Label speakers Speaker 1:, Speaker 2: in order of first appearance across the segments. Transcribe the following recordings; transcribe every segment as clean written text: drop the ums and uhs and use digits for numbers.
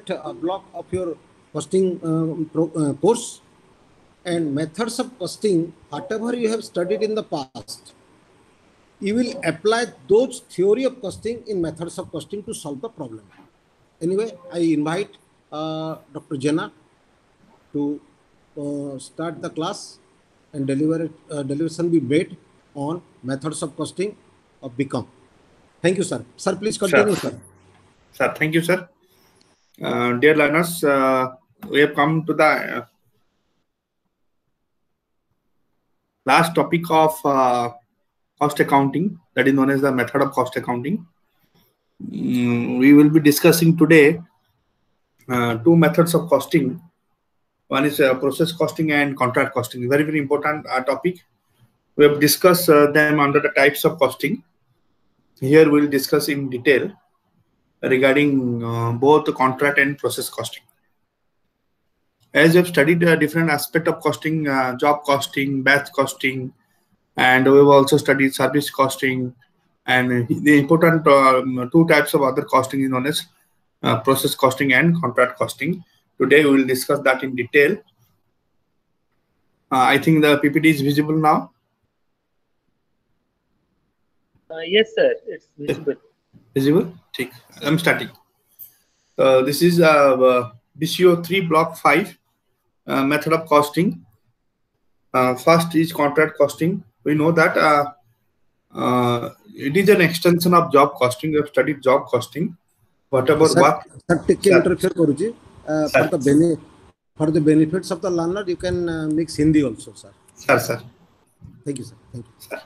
Speaker 1: subject block of your costing course, and methods of costing, whatever you have studied in the past, you will apply those theory of costing in methods of costing to solve the problem. Anyway, I invite Dr. Jena to start the class and deliveration be made on methods of costing of BCom. Thank you, sir. Sir, please continue, sir.
Speaker 2: Sir, thank you, sir. Dear learners, we have come to the last topic of cost accounting, that is known as the method of cost accounting. We will be discussing today two methods of costing. One is process costing and contract costing. Very, very important topic. We have discussed them under the types of costing. Here we will discuss in detail regarding both the contract and process costing. As we have studied different aspects of costing, job costing, batch costing, and we have also studied service costing, and the important two types of other costing is known as process costing and contract costing. Today we will discuss that in detail. I think the PPT is visible now.
Speaker 3: Yes, sir, it's visible.
Speaker 2: Visible? Take. I'm starting. This is BCO 3 block 5 method of costing. First is contract costing. We know that it is an extension of job costing. We have studied job costing. Whatever work.
Speaker 1: For the benefits of the learner, you can mix Hindi also, sir.
Speaker 2: Sir.
Speaker 1: Thank you, sir. Thank you.
Speaker 2: Sir.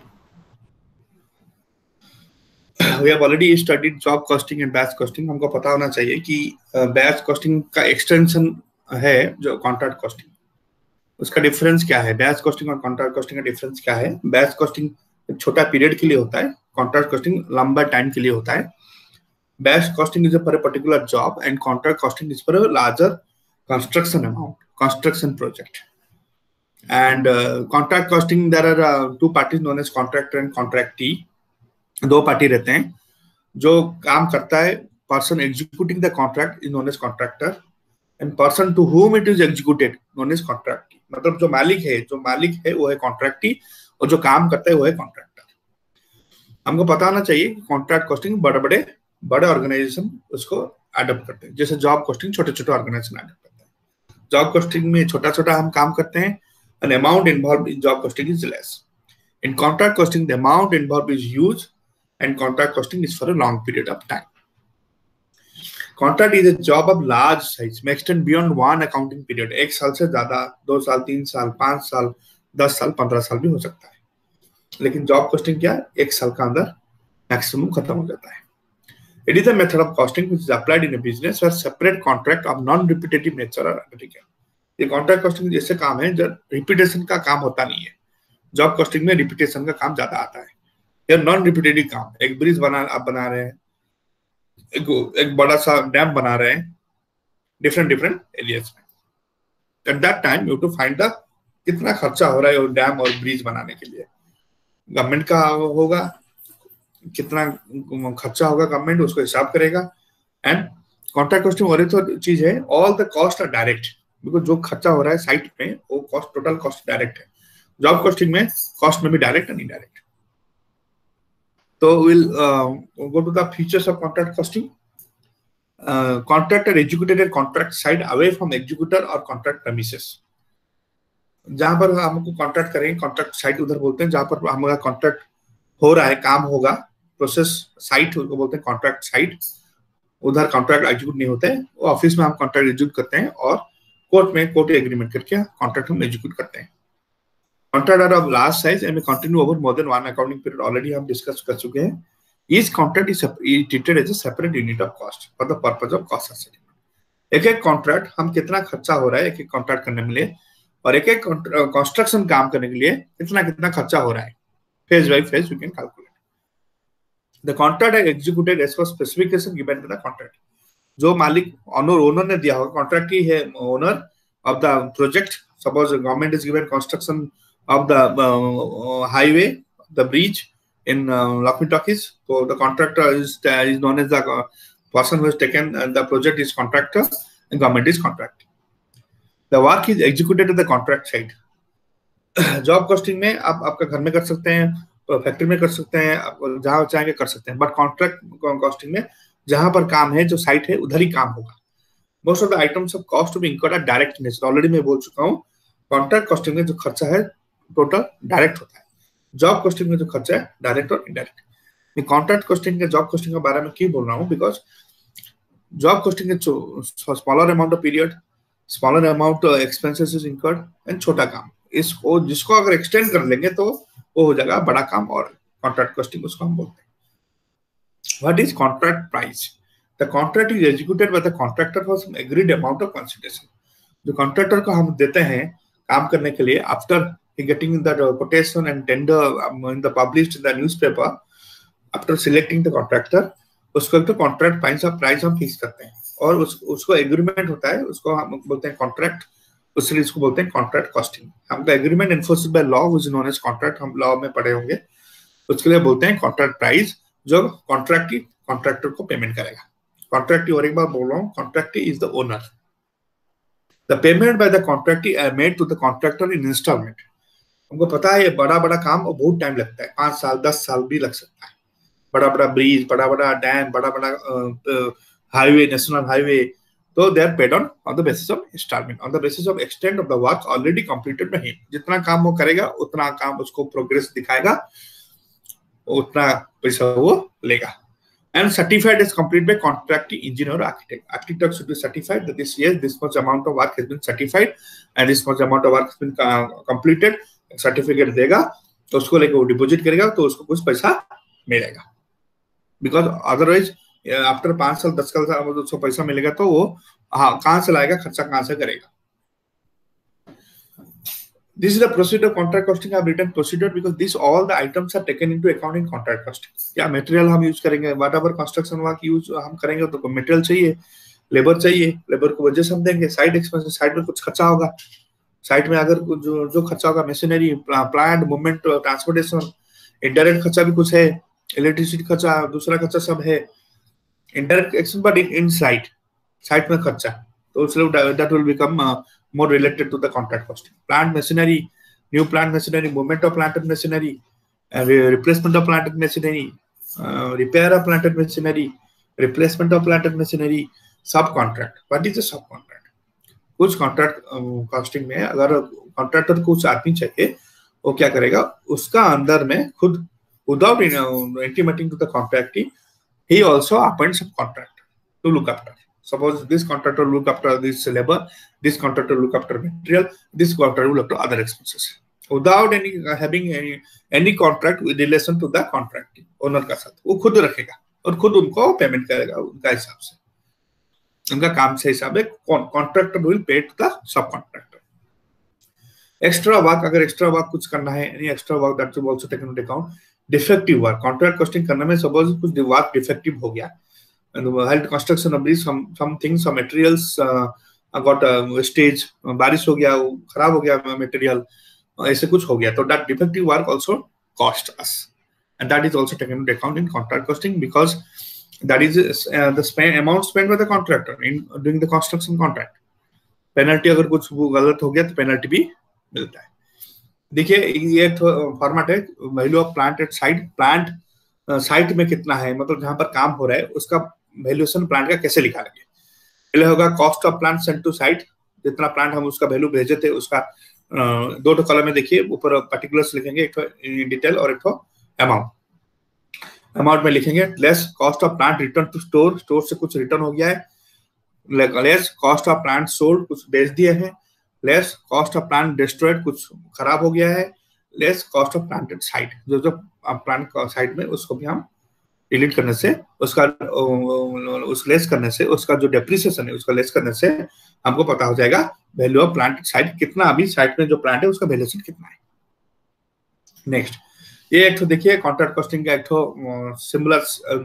Speaker 2: We have already studied job costing and batch costing. हमको पता होना चाहिए कि batch costing का extension है जो contract costing. उसका difference क्या है? Batch costing और contract costing का difference क्या है? Batch costing एक छोटा period के लिए होता है. Contract costing लंबा time के लिए होता है. Batch costing is for a particular job and contract costing is for a larger construction amount, construction project. And contract costing, there are two parties known as contractor and contractee. दो party रहते हैं जो काम करता है. Person executing the contract is known as contractor and person to whom it is executed known as contractee. मतलब जो मालिक है वो है कॉन्ट्रैक्टी और जो काम करता है वो है कॉन्ट्रैक्टर. हमको पता होना चाहिए कि कॉन्ट्रैक्ट कॉस्टिंग बड़े ऑर्गेनाइजेशन उसको अडॉप्ट करते हैं, जैसे जॉब कॉस्टिंग छोटे ऑर्गेनाइजेशन अडॉप्ट करते हैं. जॉब कॉस्टिंग में छोटा हम काम करते हैं and amount involved in job costing is less. In contract costing, the amount involved is huge and contract costing is for a long period of time. Contract is a job of large size, may extend beyond one accounting period. 1 साल से ज्यादा, 2 साल, 3 साल, 5 साल, 10 साल, 15 साल भी हो सकता है. लेकिन जॉब कॉस्टिंग क्या है? 1 साल का अंदर मैक्सिमम खत्म हो जाता है. It is a method of costing which is applied in a business where separate contract of non-repetitive nature are undertaken. ये कॉन्ट्रैक्ट कॉस्टिंग जैसे काम है जब रिपीटेशन का काम होता नहीं है. जॉब कॉस्टिंग में रिपीटेशन का काम ज्यादा आता है. ये नॉन रिपीटेटिव काम, एक ब्रिज आप बना रहे हैं, एक बड़ा सा डैम बना रहे हैं डिफरेंट एरियाज में. At that time you to find the कितना खर्चा हो रहा है डैम और ब्रिज बनाने के लिए. गवर्नमेंट का होगा, कितना खर्चा होगा गवर्नमेंट उसको हिसाब करेगा. एंड कॉन्ट्रैक्ट कॉस्टिंग और एक तो चीज है, all the cost are direct, because जो खर्चा हो रहा है साइट में वो कॉस्ट, टोटल कॉस्ट डायरेक्ट है. जॉब कॉस्टिंग में कॉस्ट में भी डायरेक्ट एंड इनडायरेक्ट. तो will go to the features of contract costing. Contractor executed contract side away from executor और कॉन्ट्रैक्ट प्रेमिसेस. जहां पर हमको कॉन्ट्रैक्ट करेंगे, कॉन्ट्रैक्ट साइट उधर बोलते हैं जहां पर हमारा कॉन्ट्रैक्ट हो रहा है, काम होगा. प्रोसेस साइट को बोलते हैं कॉन्ट्रैक्ट साइट. उधर कॉन्ट्रैक्ट एग्जीक्यूट नहीं होते हैं, ऑफिस में हम कॉन्ट्रैक्ट एग्जीक्यूट करते हैं और कोर्ट में कोर्ट एग्रीमेंट करके कॉन्ट्रैक्ट हम एग्जीक्यूट करते हैं. Contract are of large size and may continue over more than one accounting period. Already हम डिस्कस कर चुके हैं. Each contract is treated as a separate unit of cost for the purpose of cost settlement. एक contract हम कितना खर्चा हो रहा है एक कॉन्ट्रैक्ट करने के लिए और एक कंस्ट्रक्शन काम करने के लिए कितना खर्चा हो रहा है, phase by phase we can calculate. The contract are executed as per specification given to the contract. जो मालिक ओनर ने दिया होगा, कॉन्ट्रैक्ट ही है owner of the project. Suppose government is given construction of the highway, the bridge in Lakshmi Talkies. So the contractor is known as the person who has taken the project is contractor, and government is contracting. The work is executed at the contract side. Job costing में आप आपका घर में कर सकते हैं, factory में कर सकते हैं, आप जहां चाहेंगे कर सकते हैं, बट कॉन्ट्रैक्ट कॉस्टिंग में जहां पर काम है, जो साइट है, उधर ही काम होगा. Most of the items of cost to be incurred are direct nature. Already मैं बोल चुका हूँ, कॉन्ट्रैक्ट कॉस्टिंग में जो खर्चा है टोटल डायरेक्ट होता है. जॉब कॉस्टिंग में जो खर्चा है डायरेक्ट और इनडायरेक्ट. मैं कॉन्ट्रैक्ट कॉस्टिंग के जॉब कॉस्टिंग के बारे में क्यों बोल रहा हूँ? बिकॉज जॉब कॉस्टिंग के smaller amount of period, smaller amount expenses is incurred and छोटा काम. इसको जिसको अगर एक्सटेंड कर लेंगे तो वो हो जाएगा बड़ा काम, और कॉन्ट्रैक्ट कॉस्टिंग उसको हम बोलते हैं. What is contract price? The contract is executed by the contractor for some agreed amount of consideration. जो कॉन्ट्रैक्टर को हम देते हैं काम करने के लिए, after getting the quotation and tender in the published in the newspaper, after selecting the contractor, उसको एक तो कॉन्ट्रैक्ट प्राइस हम फिक्स करते हैं, और उसको एग्रीमेंट होता है, उसको हम बोलते हैं कॉन्ट्रैक्ट, उसलिए इसको बोलते हैं कॉन्ट्रैक्ट कॉस्टिंग. हमका agreement enforced by law which is known as contract, हम लॉ में पढ़े होंगे, उसके लिए बोलते हैं कॉन्ट्रैक्ट प्राइस, जो कॉन्ट्रैक्टी कॉन्ट्रैक्टर को पेमेंट करेगा. कॉन्ट्रैक्टी, और एक बार बोल रहा हूँ, contractee is the owner. The payment by the contractee are made to the contractor in instalment. हमको पता है ये बड़ा काम और बहुत टाइम लगता है, 5 साल 10 साल भी लग सकता है. बड़ा ब्रिज, बड़ा डैम, बड़ा हाईवे, नेशनल हाईवे, तो they are paid on the basis of instalment, on the basis of extent of the work already completed by him. जितना काम वो करेगा उतना काम उसको प्रोग्रेस दिखाएगा, उतना पैसा वो लेगा. And certified is complete by contracting engineer or architect. Architect should be certified that this much amount of work has been certified and this much amount of work has been completed. Certificate देगा तो उसको लेके वो deposit करेगा, तो उसको कुछ पैसा मिलेगा. Because otherwise आफ्टर 5 साल 10 साल उसको पैसा मिलेगा तो वो कहाँ से लाएगा, खर्चा कहाँ से करेगा. This is the procedure of contract costing. I have written procedure because this all the items are taken into account in contract costing. क्या मटेरियल हम यूज करेंगे, whatever construction वर्क यूज हम करेंगे तो मटेरियल चाहिए, लेबर चाहिए, labour को वजह से हम देंगे. साइट एक्सपेंसेस, साइट में कुछ खर्चा होगा, साइट में अगर जो खर्चा होगा, machinery, plant, movement, transportation, indirect खर्चा भी कुछ है, इलेक्ट्रिसिटी खर्चा, दूसरा खर्चा सब है. Indirect expense, but in site में खर्चा, तो इसलिए that will become more related to the contract costing. Plant machinery, new plant machinery, movement of plant and machinery, replacement of plant and machinery, repair of plant and machinery, replacement of plant and machinery, subcontract. What is a subcontract? कुछ contract costing में अगर contractor को कुछ आदमी चाहिए, वो क्या करेगा, उसका अंदर में खुद, without intimating to the contractee, he also appoints a contractor to look after. Suppose this contractor look after this labor, this contractor look after material, this contractor will look after other expenses, without having any contract with relation to the contracting owner का साथ. वो खुद रखेगा और खुद उनको payment करेगा उनका हिसाब से, उनका काम से हिसाब है. Contractor will pay to the sub contractor. Extra work, अगर एक्स्ट्रा वर्क कुछ करना है, any extra work that will also taken into account. Defective work, contract costing करने में सपोज कुछ वर्क डिफेक्टिव हो गया, health construction of this some things, some materials got wastage, बारिश हो गया, खराब हो गया मटेरियल, ऐसे कुछ हो गया, तो that defective work also cost us, and that is also taken into account in contract costing, because that is the amount spend by the contractor in doing the construction contract. Penalty, अगर कुछ गलत हो गया तो penalty भी मिलता है. देखिए ये फॉर्मेट है, value of plant at site. Plant site में कितना है, मतलब जहां पर काम हो रहा है उसका वैल्यूएशन प्लांट का कैसे निकालेंगे. पहले होगा cost of plant sent to site, जितना प्लांट हम उसका वैल्यू भेजे थे उसका 2 कॉलम में देखिए, ऊपर पर्टिकुलर्स लिखेंगे, एक तो डिटेल और एक तो अमाउंट. अमाउंट में लिखेंगे less cost of plant return to store, store से कुछ रिटर्न हो गया है, less cost of plant sold, कुछ बेच दिए हैं, less cost of plant destroyed, कुछ खराब हो गया है, less cost of plant at site, जो प्लांट साइट में उसको भी हम डिलीट करने से, उसका उस लेस करने से, उसका जो डेप्रिसिएशन है उसका लेस करने से हमको पता हो जाएगा वैल्यू ऑफ प्लांट साइट कितना, अभी साइट में जो प्लांट है उसका वैल्यूएशन कितना है. नेक्स्ट, ये एक तो देखिए कॉन्ट्रैक्ट कॉस्टिंग का एक तो सिमिलर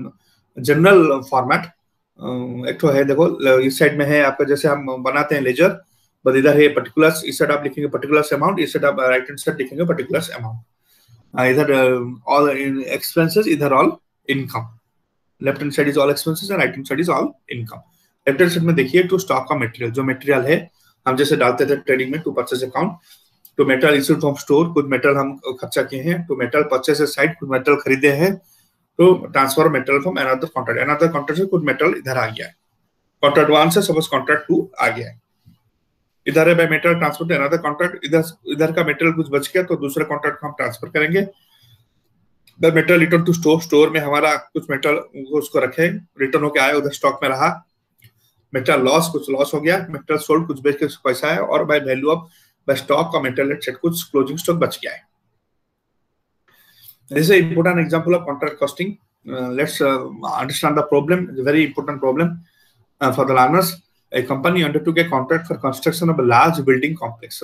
Speaker 2: जनरल फॉर्मेट एक तो है. देखो इस साइड में है आपका, जैसे हम बनाते हैं लेजर, बट इधर है पर्टिकुलर्स, इस साइड आप लिखेंगे पर्टिकुलर्स अमाउंट, इस साइड आप राइट हैंड साइड लिखेंगे पर्टिकुलर्स अमाउंट. इधर ऑल एक्सपेंसेस, इधर all income. Left hand side is all expenses and right hand side is all income. Left hand side में देखिए टू स्टॉक का मटेरियल, जो material है हम जैसे डालते थे ट्रेडिंग में, to purchase account, to metal issued from store, कुछ मेटल हम खर्चा किए हैं, टू मेटल परचेज साइड, कुछ मेटल खरीदे हैं, तो transfer metal from another contract से कुछ मेटल इधर आ गया है, कॉन्ट्रैक्ट 1 से सपोज कॉन्ट्रैक्ट 2 आ गया है, इधर है by metal transfer to another contract, इधर का मेटल कुछ बच गया तो दूसरे कॉन्ट्रैक्ट को हम ट्रांसफर करेंगे। The metal return to store, store में हमारा कुछ मेटल उसको रखे, रिटर्न होके आया, उधर स्टॉक में रहा, मेटल लॉस, कुछ लॉस हो गया, मेटल सोल्ड, कुछ बेच के पैसा है, और by value of by stock का मेटल एटसेट्रा कुछ क्लोजिंग स्टॉक बच गया है। This is an important example of contract costing. Let's understand the problem. It's a very important problem for the learners. A company undertook a contract for construction of a large building complex.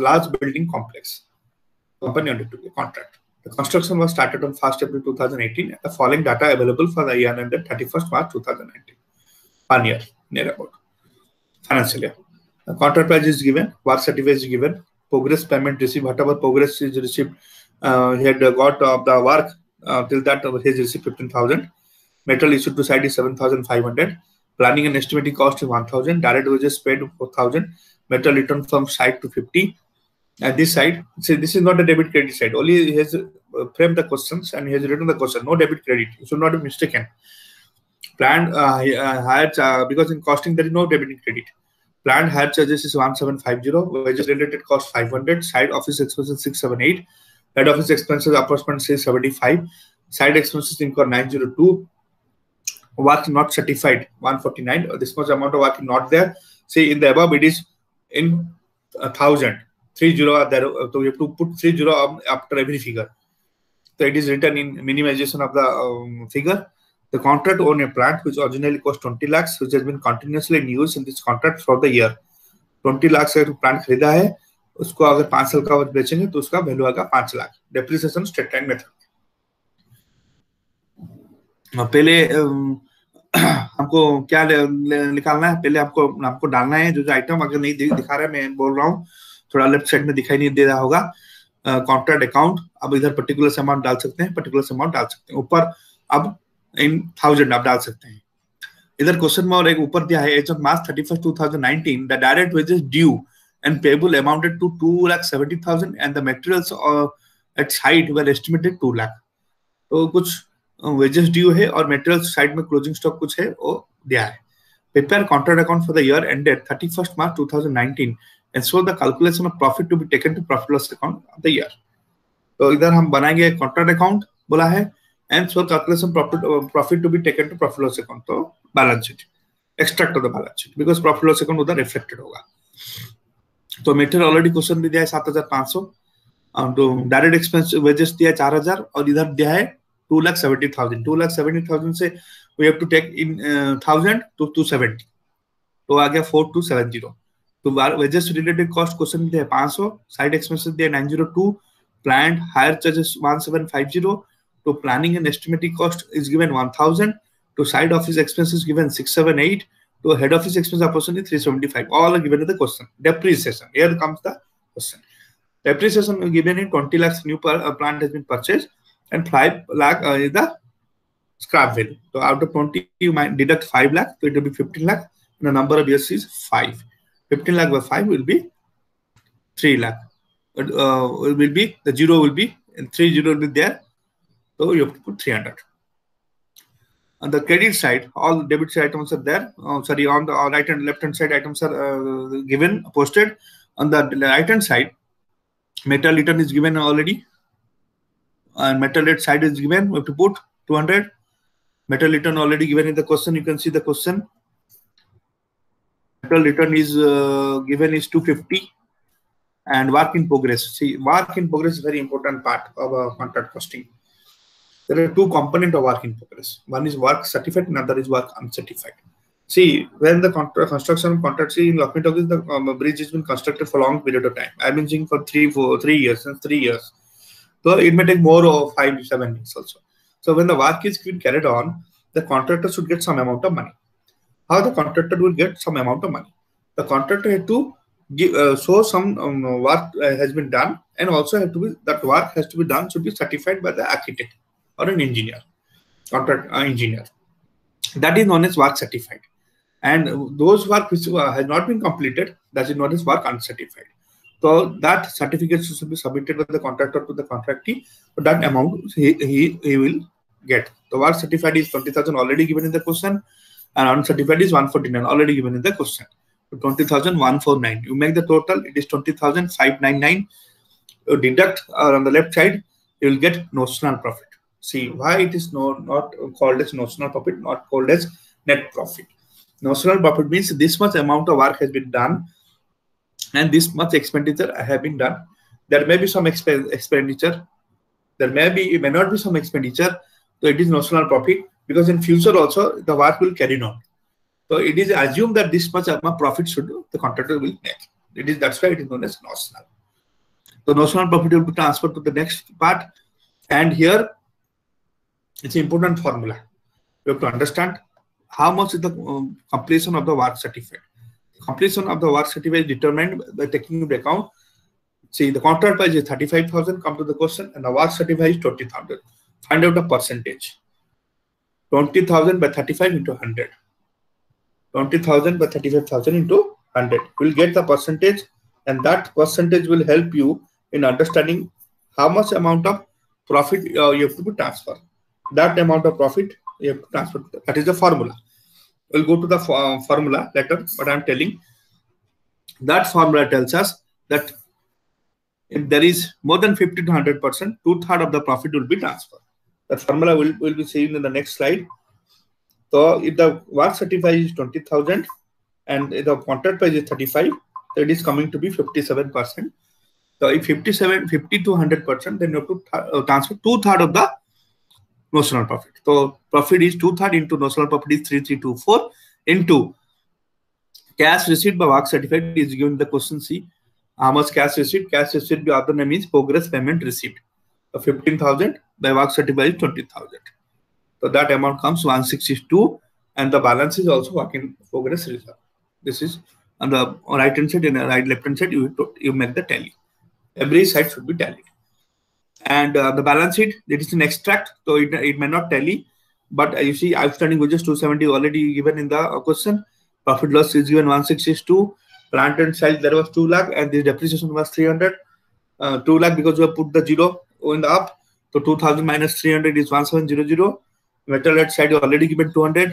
Speaker 2: Company undertook a contract. The construction was started on 1st April 2018. The following data available for the year ended 31st March 2019. 1 year, near about. Financial year. The contract price is given, work certificate is given, progress payment received, whatever progress is received, he had got the work till that he has received 15,000. Metal issued to site is 7,500. Planning and estimating cost is 1,000. Direct wages paid 4,000. Metal return from site to 50. At this side, see, this is not a debit credit side. Only he has framed the questions and he has written the question. No debit credit. You should not be mistaken. Planned higher because in costing there is no debit and credit. Planned higher charges is 1750. Wages related cost 500. Side office expenses 678. Head office expenses approximately 75. Side expenses incur 902. Work not certified 149. This much amount of work is not there. See, in the above it is in 1,000. 30 are there. So you have to put 30 after every figure. So it is written in minimization of the figure. The contract on a plant which originally cost 20 lakhs, which has been continuously in use in this contract for the year. 20 lakh से plant खरीदा है, उसको अगर 5 साल का बेचेंगे तो उसका वैल्यू आएगा 5 lakh. Depreciation straight line method. पहले हमको क्या निकालना है, पहले हमको डालना है जो आइटम अगर नहीं दिखा रहा है, मैं बोल रहा हूँ थोड़ा लेफ्ट साइड में दिखाई नहीं दे रहा होगा, कॉन्ट्रैक्ट अकाउंट। अब इधर पर्टिकुलर अमाउंट डाल सकते हैं, पर्टिकुलर अमाउंट डाल सकते हैं। ऊपर अब इन 1000 आप डाल सकते हैं। इधर क्वेश्चन में और एक ऊपर दिया है, as of March 31st 2019 the direct wages due and payable amounted to 2,70,000 and the materials at site were estimated 2 lakh. तो कुछ wages due है और materials side में closing stock कुछ है वो दिया है। Prepare contract account for the year ended 31st March 2019 and show the calculation of profit to be taken to profit loss account of the year. तो इधर हम बनाएंगे contract account बोला है and show calculation profit to be taken to profit loss account, तो balance sheet, extract of the balance sheet because profit loss account उधर reflected होगा। तो मेटेरियल ऑलरेडी क्वेश्चन भी दिया है 7,500, तो डायरेक्ट एक्सपेंस वेजेस दिया है 4,000 और इधर दिया है 2,70,000। 2,70,000 से we have to take in 1,000 to 270, तो आ गया 4,270। तो वेजेस रिलेटेड कॉस्ट क्वेश्चन दिया है 500, साइड एक्सपेंसेस दिया 902, प्लान्ड हायर चार्जेस 1750, तो planning and estimating cost is given 1,000, to side office expenses given 678, to head office expense approximately 375. All are given in the question. Depreciation. Here comes the question. Depreciation given in 20 lakhs new plant has been purchased and 5 lakh is the scrap value. So out of 20 you might deduct 5 lakh, so it will be 15 lakh and the number of years is 5. 15 lakh by 5 will be 3 lakh. It will be, the zero will be, and 3 zero will be there, so you have to put 300. On the credit side, all debit side items are there. On the right and left hand side items are given, posted. On the right hand side, metal return is given already, and metal rate side is given. We have to put 200. Metal return already given in the question. You can see the question. Metal return is given is 250, and work in progress. See, work in progress is a very important part of contract costing. There are two components of work in progress. One is work certified, another is work uncertified. See, when the construction contract, see in Lakshmi Talkies, the bridge has been constructed for a long period of time. I've been seeing for 3 years, since 3 years. So it may take more of 5 to 7 years also. So when the work is being carried on, the contractor should get some amount of money. How the contractor will get some amount of money? The contractor had to give, show some work has been done, and also have to be, that work has to be done, should be certified by the architect or an engineer, contract engineer. That is known as work certified. and those work which has not been completed, that is known as work uncertified. So that certificate should be submitted by the contractor to the contractee. So that amount he will get. The work certified is 20,000 already given in the question, and uncertified is 149 already given in the question. So 20,149. You make the total, it is 20,599. You deduct on the left side, you will get notional profit. See why it is not called as notional profit, not called as net profit. Notional profit means this much amount of work has been done and this much expenditure have been done. There may be some expenditure, there may not be some expenditure, so it is notional profit, because in future also the work will carry on. So it is assumed that this much profit the contractor will make. That's why it is known as notional. So notional profit will be transferred to the next part, and here it's an important formula. You have to understand how much is the completion of the work certificate. Completion of the work certificate is determined by taking into account. See, the contract price is 35,000, come to the question, and the work certificate is 20,000. Find out the percentage. 20,000 by 35 into 100. 20,000 by 35,000 into 100. We'll get the percentage, and that percentage will help you in understanding how much amount of profit you have to transfer. That amount of profit you have to transfer. That is the formula. We'll go to the formula later, but I'm telling that formula tells us that if there is more than 50 to 100%, 2/3 of the profit will be transferred. That formula will be seen in the next slide. So if the work certificate is 20,000 and the contract price is 35, so it is coming to be 57%. So if 50 to 100%, then you have to transfer 2/3 of the notional profit. So profit is 2/3 into notional profit is 3324 into cash received by work certificate is given in the question C. How much cash received? Cash received by other name is progress payment received. So 15,000 by work certificate is 20,000. So that amount comes 162, and the balance is also work in progress reserve. This is on the right hand side and the left hand side. You make the tally. Every side should be tallied. And the balance sheet, it is an extract, so it may not tally, but you see outstanding wages 270 already given in the question. Profit loss is given 162. Plant and sales there was 2 lakh, and the depreciation was 300. 2 lakh because we have put the zero in the up. So 2,000 minus 300 is 1700. Metal at side already given 200.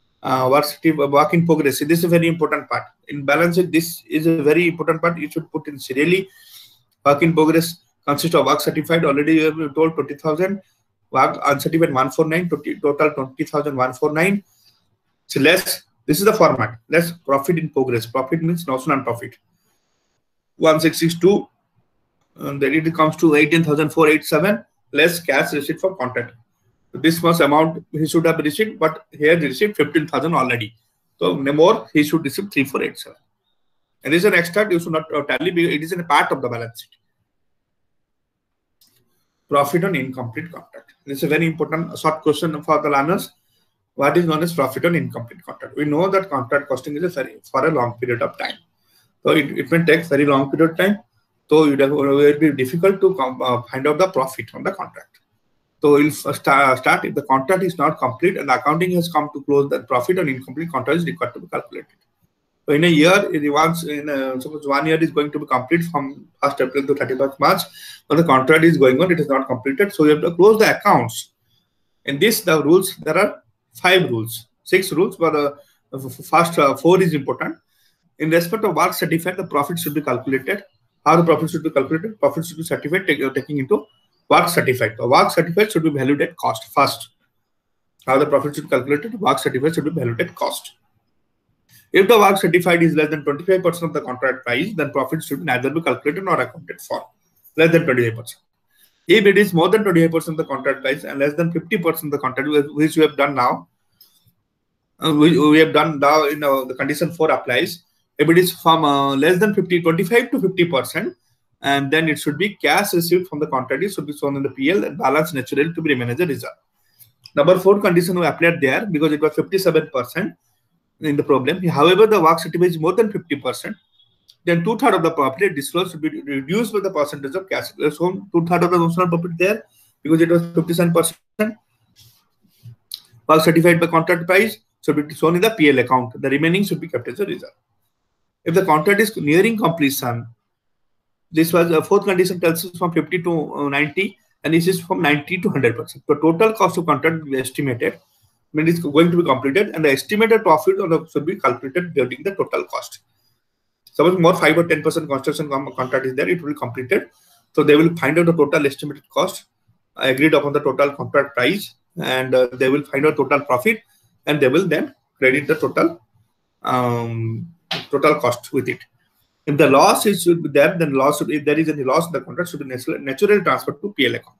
Speaker 2: Work in progress. So this is a very important part. In balance sheet, this is a very important part. You should put in serially. Work in progress consists of work certified, already we have told 20,000. Work uncertified 149, total 20,149. So less, this is the format. Less profit in progress. Profit means notional profit. 1662. And then it comes to 18,487 less cash receipt for contract. So this much amount he should have received, but here he received 15,000 already. So no more, he should receive 3487. And this is an extra, you should not tally because it is a part of the balance sheet. Profit on incomplete contract. This is a very important short question for the learners. What is known as profit on incomplete contract? We know that contract costing is for a long period of time. So it may take very long period of time. So it will be difficult to find out the profit on the contract. So we'll start if the contract is not complete and the accounting has come to close, the profit on incomplete contract is required to be calculated. So in a year, suppose 1 year is going to be complete from 1st April to 31st March, but the contract is going on, it is not completed. So you have to close the accounts. In this, the rules, there are 5 rules, 6 rules, but the first 4 is important. In respect of work certificate, the profit should be calculated. How the profit should be calculated? Profit should be certified, taking into work certificate. The work certificate should be valued at cost first. How the profit should be calculated? Work certificate should be valued at cost. If the work certified is less than 25% of the contract price, then profit should neither be calculated nor accounted for. Less than 25%. If it is more than 25% of the contract price and less than 50% of the contract, which we have done now, we have done now in the condition 4 applies. If it is from less than 25 to 50%, and then it should be cash received from the contractee should be shown in the PL and balance naturally to be remain as a reserve. Number 4 condition we applied there because it was 57% in the problem. However, the work certificate is more than 50%, then 2/3 of the profit disclosed should be reduced by the percentage of cash. So 2/3 of the notional profit there because it was 57%. Work certified by contract price. should be shown in the PL account. The remaining should be kept as a reserve. If the contract is nearing completion, this was a fourth condition tells us from 50 to 90, and this is from 90 to 100%. The total cost of contract will be estimated when it's going to be completed, and the estimated profit should be calculated during the total cost. Suppose more 5 or 10% construction contract is there, it will be completed. So they will find out the total estimated cost, agreed upon the total contract price, and they will find out total profit, and they will then credit the total total cost with it. If the loss should be there, then loss should, if there is any loss in the contract, should be naturally transferred to PL account.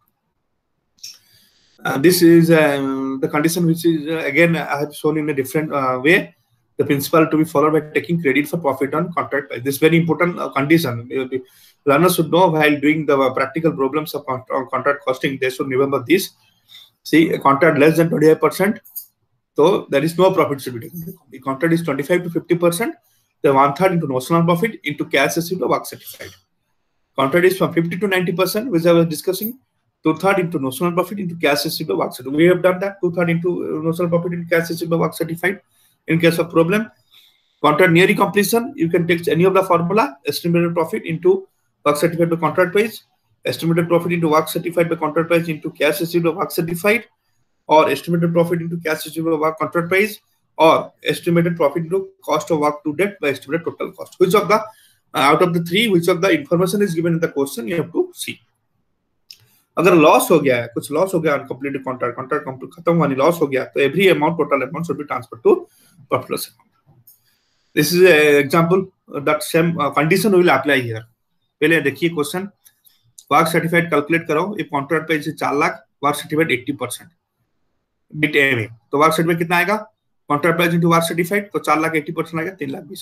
Speaker 2: This is the condition which is again I have shown in a different way. The principle to be followed by taking credit for profit on contract price. This is very important condition. Learners should know while doing the practical problems of contract costing. They should remember this. See, a contract less than 25%, so there is no profit should be taken. The contract is 25 to 50%. The 1/3 into notional profit into cash receipt or work certified. Contract is from 50 to 90%, which I was discussing. 2/3 into notional profit into cash receipt or work certified. We have done that. 2/3 into notional profit into cash receipt or work certified. In case of problem, contract nearing completion, you can take any of the formula. Estimated profit into work certified by contract price. Estimated profit into work certified by contract price into cash receipt or work certified. Or estimated profit into cash receipt or work contract price. Or estimated profit into cost of work to date by estimated total cost. Which of the out of the three, which of the information is given in the question, you have to see. अगर loss हो गया है, कुछ loss हो गया uncompleted contract खत्म हुआ नहीं, लॉस हो गया, तो every amount total amount should be transfer to profit loss account. This is example that same condition will apply here. पहले देखिए क्वेश्चन. वर्क सर्टिफाइड कैलकुलेट करो. If contract price is 4 lakh, work certified 80%. Bit a में तो work certified कितना आएगा? Contract price into work certified, तो 4 लाख 80% आएगा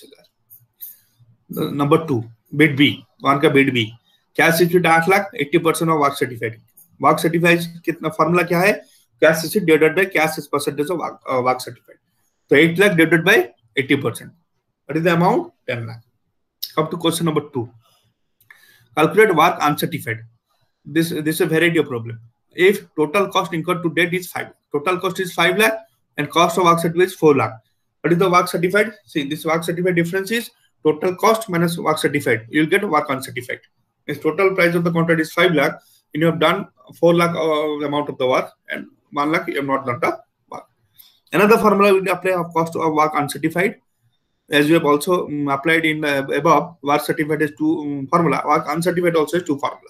Speaker 2: 3,20,000. Number 2 bit b, one का bit b. Cash receipt 8 lakh, 80% of work certified. Work certified कितना formula क्या है? Cash receipt divided by cash is percentage of work certified. तो 8 lakh divided by 80%, what is the amount? 10 lakh. Come to question number 2. Calculate work uncertified. This is a very dear problem. If total cost incurred to date is 5 lakh, total cost is 5 lakh and cost of work certified is 4 lakh. What is the work certified? See, this work certified difference is total cost minus work certified. You will get work uncertified. If total price of the contract is 5 lakh and you have done 4 lakh amount of the work and 1 lakh you have not done the work. Another formula will apply of cost of work uncertified. As you have also applied in above, work certified is 2 formula. Work uncertified also is 2 formula.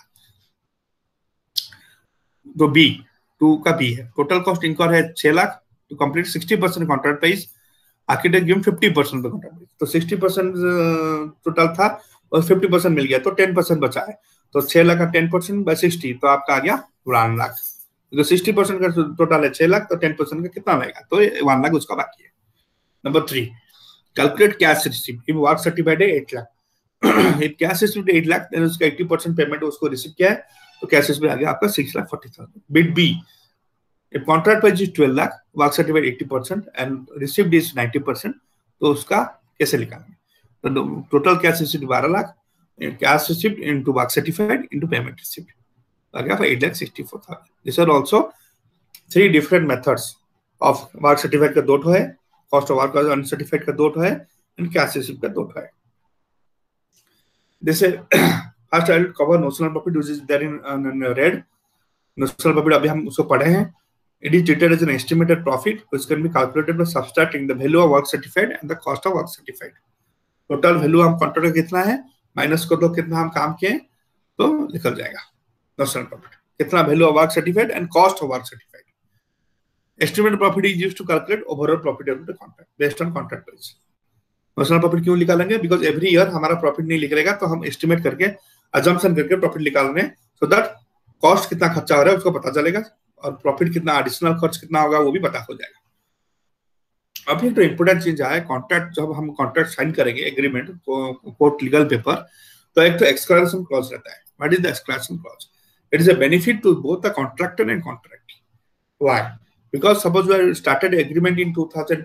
Speaker 2: तो B 2 का B है. Total cost incur है 6 lakh to complete 60% contract price. Architect give 50% contract price, तो 60% total था और 50% मिल गया, तो 10% बचा है. तो 6 लाख का 10% बाय 60, तो आपका आ गया 1 लाख. तो 60% का टोटल है 6 लाख, तो 10% का कितना आएगा? तो 1 लाख उसका बाकी है. Number 3, calculate cash receipt. If work certified है 8 lakh, if cash receipt 8 lakh, then उसका 80% पेमेंट उसको रिसीव किया है, तो कैश रिसीप्ट आ गया आपका 6,40,000. Bit b, if contract price is 12 lakh, work certified 80% and received is 90%, तो उसका कैसे निकालेंगे? तो total cash receipt 12 lakh, cash receipt into work certified into payment receipt आ गया 8,64,000. This are also 3 different methods of work certified का 2 ठो है, कॉस्ट ऑफ वर्क अनसर्टिफाइड का 2 ठो है एंड कैश रिसीप्ट का 2 ठो है. This First, I will cover notional profit, which is there in red. Notional profit अभी हम उसको पढ़े हैं. It is treated as an estimated profit, which can be calculated by subtracting the value of work certified and the cost of work certified. Total value हम contract का कितना है, minus कर दो कितना हम काम किए, तो निकल जाएगा notional profit. कितना value of work certified and cost of work certified. Estimated profit is used to calculate overall profit of the contract based on contract price. Notional profit क्यों निकालेंगे? Because every year हमारा profit नहीं निकलेगा, तो हम estimate करके assumption करके profit निकाल रहे हैं, सो दैट कॉस्ट कितना खर्चा हो रहा है उसको पता चलेगा और प्रॉफिट कितना एडिशनल खर्च कितना होगा वो भी पता हो जाएगा. अभी तो इंपोर्टेंट चीज है, कॉन्ट्रैक्ट जब हम कॉन्ट्रैक्ट साइन करेंगे एग्रीमेंट कोर्ट लीगल पेपर, तो एक तो एक्सक्लूजन क्लॉज रहता है. What is the exclusion clause? It is a benefit to both the contractor and contractee. Why? Because suppose we started agreement in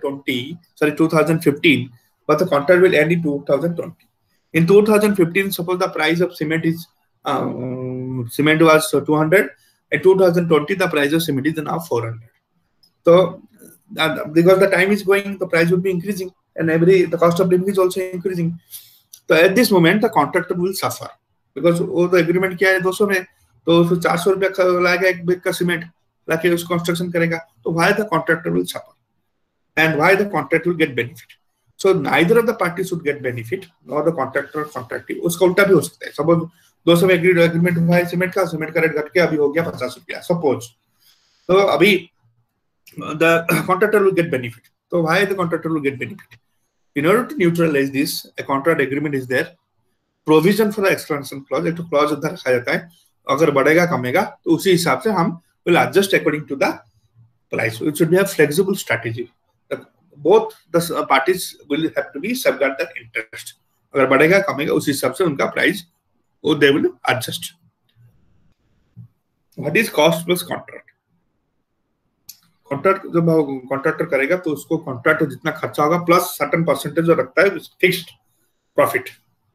Speaker 2: 2015, but the contract will end in 2020. In 2015, suppose the price of cement is cement was 200, and 2020 the price of cement is now 400. So because the time is going, the price would be increasing, and the cost of living is also increasing. So at this moment the contractor will suffer because वो तो agreement किया है 200 में, तो उसको 400 रुपया लाएगा एक बैग का सीमेंट लाके उस कंस्ट्रक्शन करेगा, तो why the contractor will suffer and why the contractor will get benefit? So neither of the parties should get benefit, nor the contractor or contractee. उसका उल्टा भी हो सकता है. Suppose 200 में agreement हुआ है सीमेंट का रेट घट के अभी हो गया 50 रुपया, suppose. तो अभी the contractor will get benefit. So why the contractor will get benefit? In order to neutralize this, a contract agreement is there. Provision for the expansion clause, एक तो clause उधर रखा जाता है, अगर बढ़ेगा कमेगा तो उसी हिसाब से हम will adjust according to the price. It should be a flexible strategy. Both the parties will have to be safeguard their interest. अगर बढ़ेगा कमेगा उसी हिसाब से उनका प्राइस वो they will adjust. What is cost plus contract? Contract जब contractor करेगा तो उसको कॉन्ट्रैक्ट जितना खर्चा होगा प्लस सर्टेन परसेंटेज जो रखता है फिक्स्ड प्रॉफिट,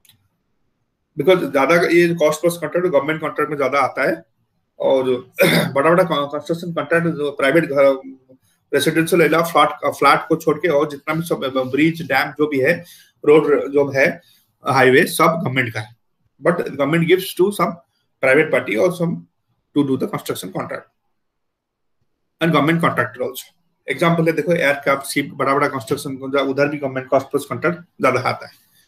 Speaker 2: बिकॉज ज्यादा ये cost plus contract government contract में ज्यादा आता है, और जो बड़ा बड़ा कंस्ट्रक्शन कॉन्ट्रैक्ट जो प्राइवेट घर रेसिडेंशियल एरिया फ्लैट को छोड़ के और जितना भी सब ब्रिज डैम जो भी है रोड जो है हाईवे सब गवर्नमेंट का है, but government gives to some private party और some to do the construction contract and government contractor also. Example है देखो एयरक्राफ्ट शिप बड़ा कंस्ट्रक्शन उधर भी गवर्नमेंट कॉस्ट प्लस कॉन्ट्रैक्ट ज्यादा आता है.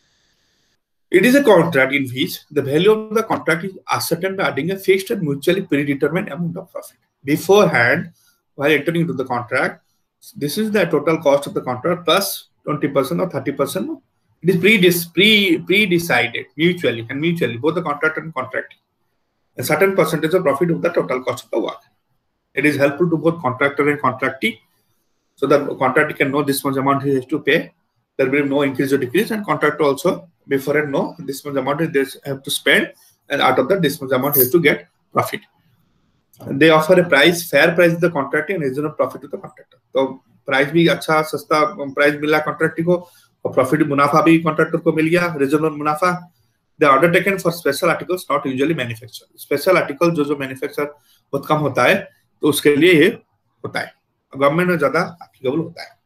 Speaker 2: It is a contract in which the value of the contract is ascertained by adding a fixed and mutually predetermined amount of profit beforehand while entering into the contract. This is the total cost of the contract plus 20% or 30%. It is pre-decided mutually both the contractor and contracting a certain percentage of profit of the total cost of the work. It is helpful to both contractor and contractee, so that contractor can know this much amount he has to pay. There will be no increase or decrease, and contractor also beforehand know this much amount they have to spend, and out of that this much amount he has to get profit. And they offer a fair price to the contractor and reasonable profit to the contractor. So price भी अच्छा सस्ता price मिला contractor को और profit मुनाफा भी contractor को मिल गया, reasonable मुनाफा. The order taken for special articles not usually manufactured. Special article जो manufacture बहुत कम होता है तो उसके लिए ये होता है, गवर्नमेंट में ज्यादा एप्लीकेबल होता है.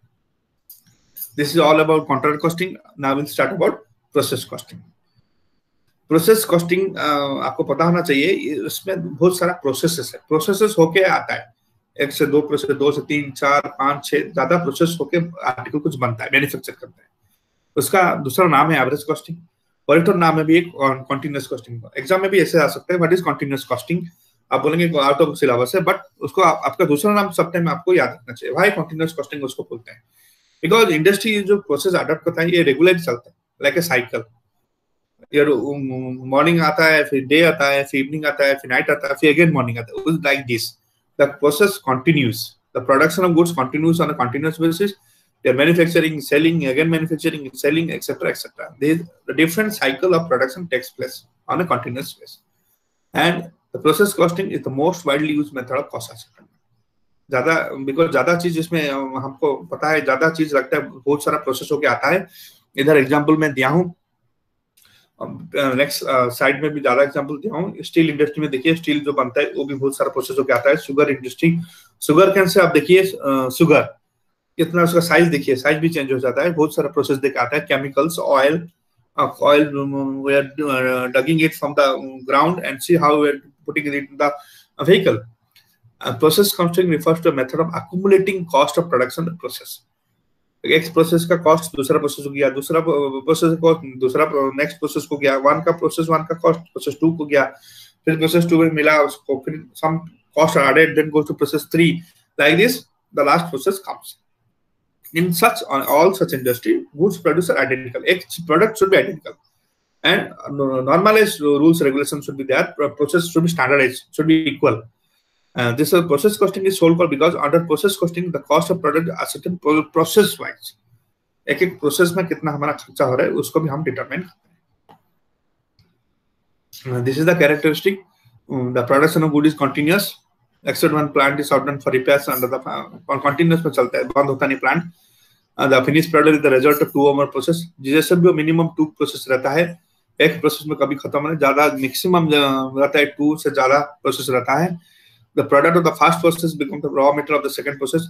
Speaker 2: This is all about contract costing. Now will start about process costing. Process costing आपको पता होना चाहिए, इसमें बहुत सारा प्रोसेसेस है. प्रोसेसेस होके आता है 1 से 2 प्रोसेस, 2 से 3 4 5 6 ज्यादा प्रोसेस होके आर्टिकल कुछ बनता है, मैन्युफैक्चर करता है. उसका दूसरा नाम है एवरेज कॉस्टिंग, और एक नाम है भी एक कॉन्टिन्यूअस कॉस्टिंग. एग्जाम में भी ऐसे आ सकता है, व्हाट इज कॉन्टिन्यूअस कॉस्टिंग. आप बोलेंगे आउट ऑफ सिलेबस है, बट उसको आपका दूसरा नाम सब टाइम आपको याद रखना चाहिए. व्हाई कंटीन्यूअस कॉस्टिंग उसको बोलते हैं? बिकॉज इंडस्ट्री जो प्रोसेस अडॉप्ट करता है ये रेगुलर चलता है, लाइक ए साइकिल. यार मॉर्निंग आता है, फिर डे आता है, फिर इवनिंग आता है, फिर नाइट आता है, फिर अगेन मॉर्निंग आता है. Like this the process continues, the production of goods continues on a continuous basis. They are manufacturing, selling, again manufacturing, selling, etc., etc. The different cycle of production takes place on a continuous basis, and the process costing is the most widely used method of cost assessment. ज्यादा because ज्यादा चीज इसमें हमको पता है, ज्यादा चीज लगता है, बहुत सारा प्रोसेस होके आता है. इधर एग्जांपल मैं दिया हूँ, नेक्स्ट साइड में भी ज्यादा एग्जांपल दिया हूँ. स्टील इंडस्ट्री में देखिए, स्टील जो बनता है वो भी बहुत सारा प्रोसेस होके आता है. Sugar industry, sugar can say आप देखिए शुगर कितना, उसका साइज देखिए, साइज भी चेंज हो जाता है, बहुत सारा प्रोसेस देख आता है. Chemicals, oil, we are digging it from the ground and see how we are putting it in the vehicle. Process costing refers to a method of accumulating cost of production process. एक process का cost दूसरा process को गया, दूसरा process को दूसरा next process को गया, वन का कॉस्ट प्रोसेस 2 को गया, फिर प्रोसेस 2 में मिला उसको, फिर some cost added, then goes to process 3. Like this, the last process comes. In all such industry, goods produced are identical. A product should be identical, and normalized rules regulations should be there. Process should be standardized, should be equal. This process costing is so called because under process costing, the cost of product are certain process wise. एक process में कितना हमारा खर्चा हो रहा है उसको भी हम डिटरमाइन करते हैं. This is the characteristic. The production of good is continuous. Except one plant is shut down for repairs under the continuous में चलता है, बंद होता नहीं plant. The finished product is the result of 2 or more process. जैसे भी minimum 2 process रहता है, एक प्रोसेस में कभी खत्म नहीं, ज्यादा मैक्सिमम रहता है 2 से ज्यादा प्रोसेस रहता है. The product of the first process becomes the raw material of the second process.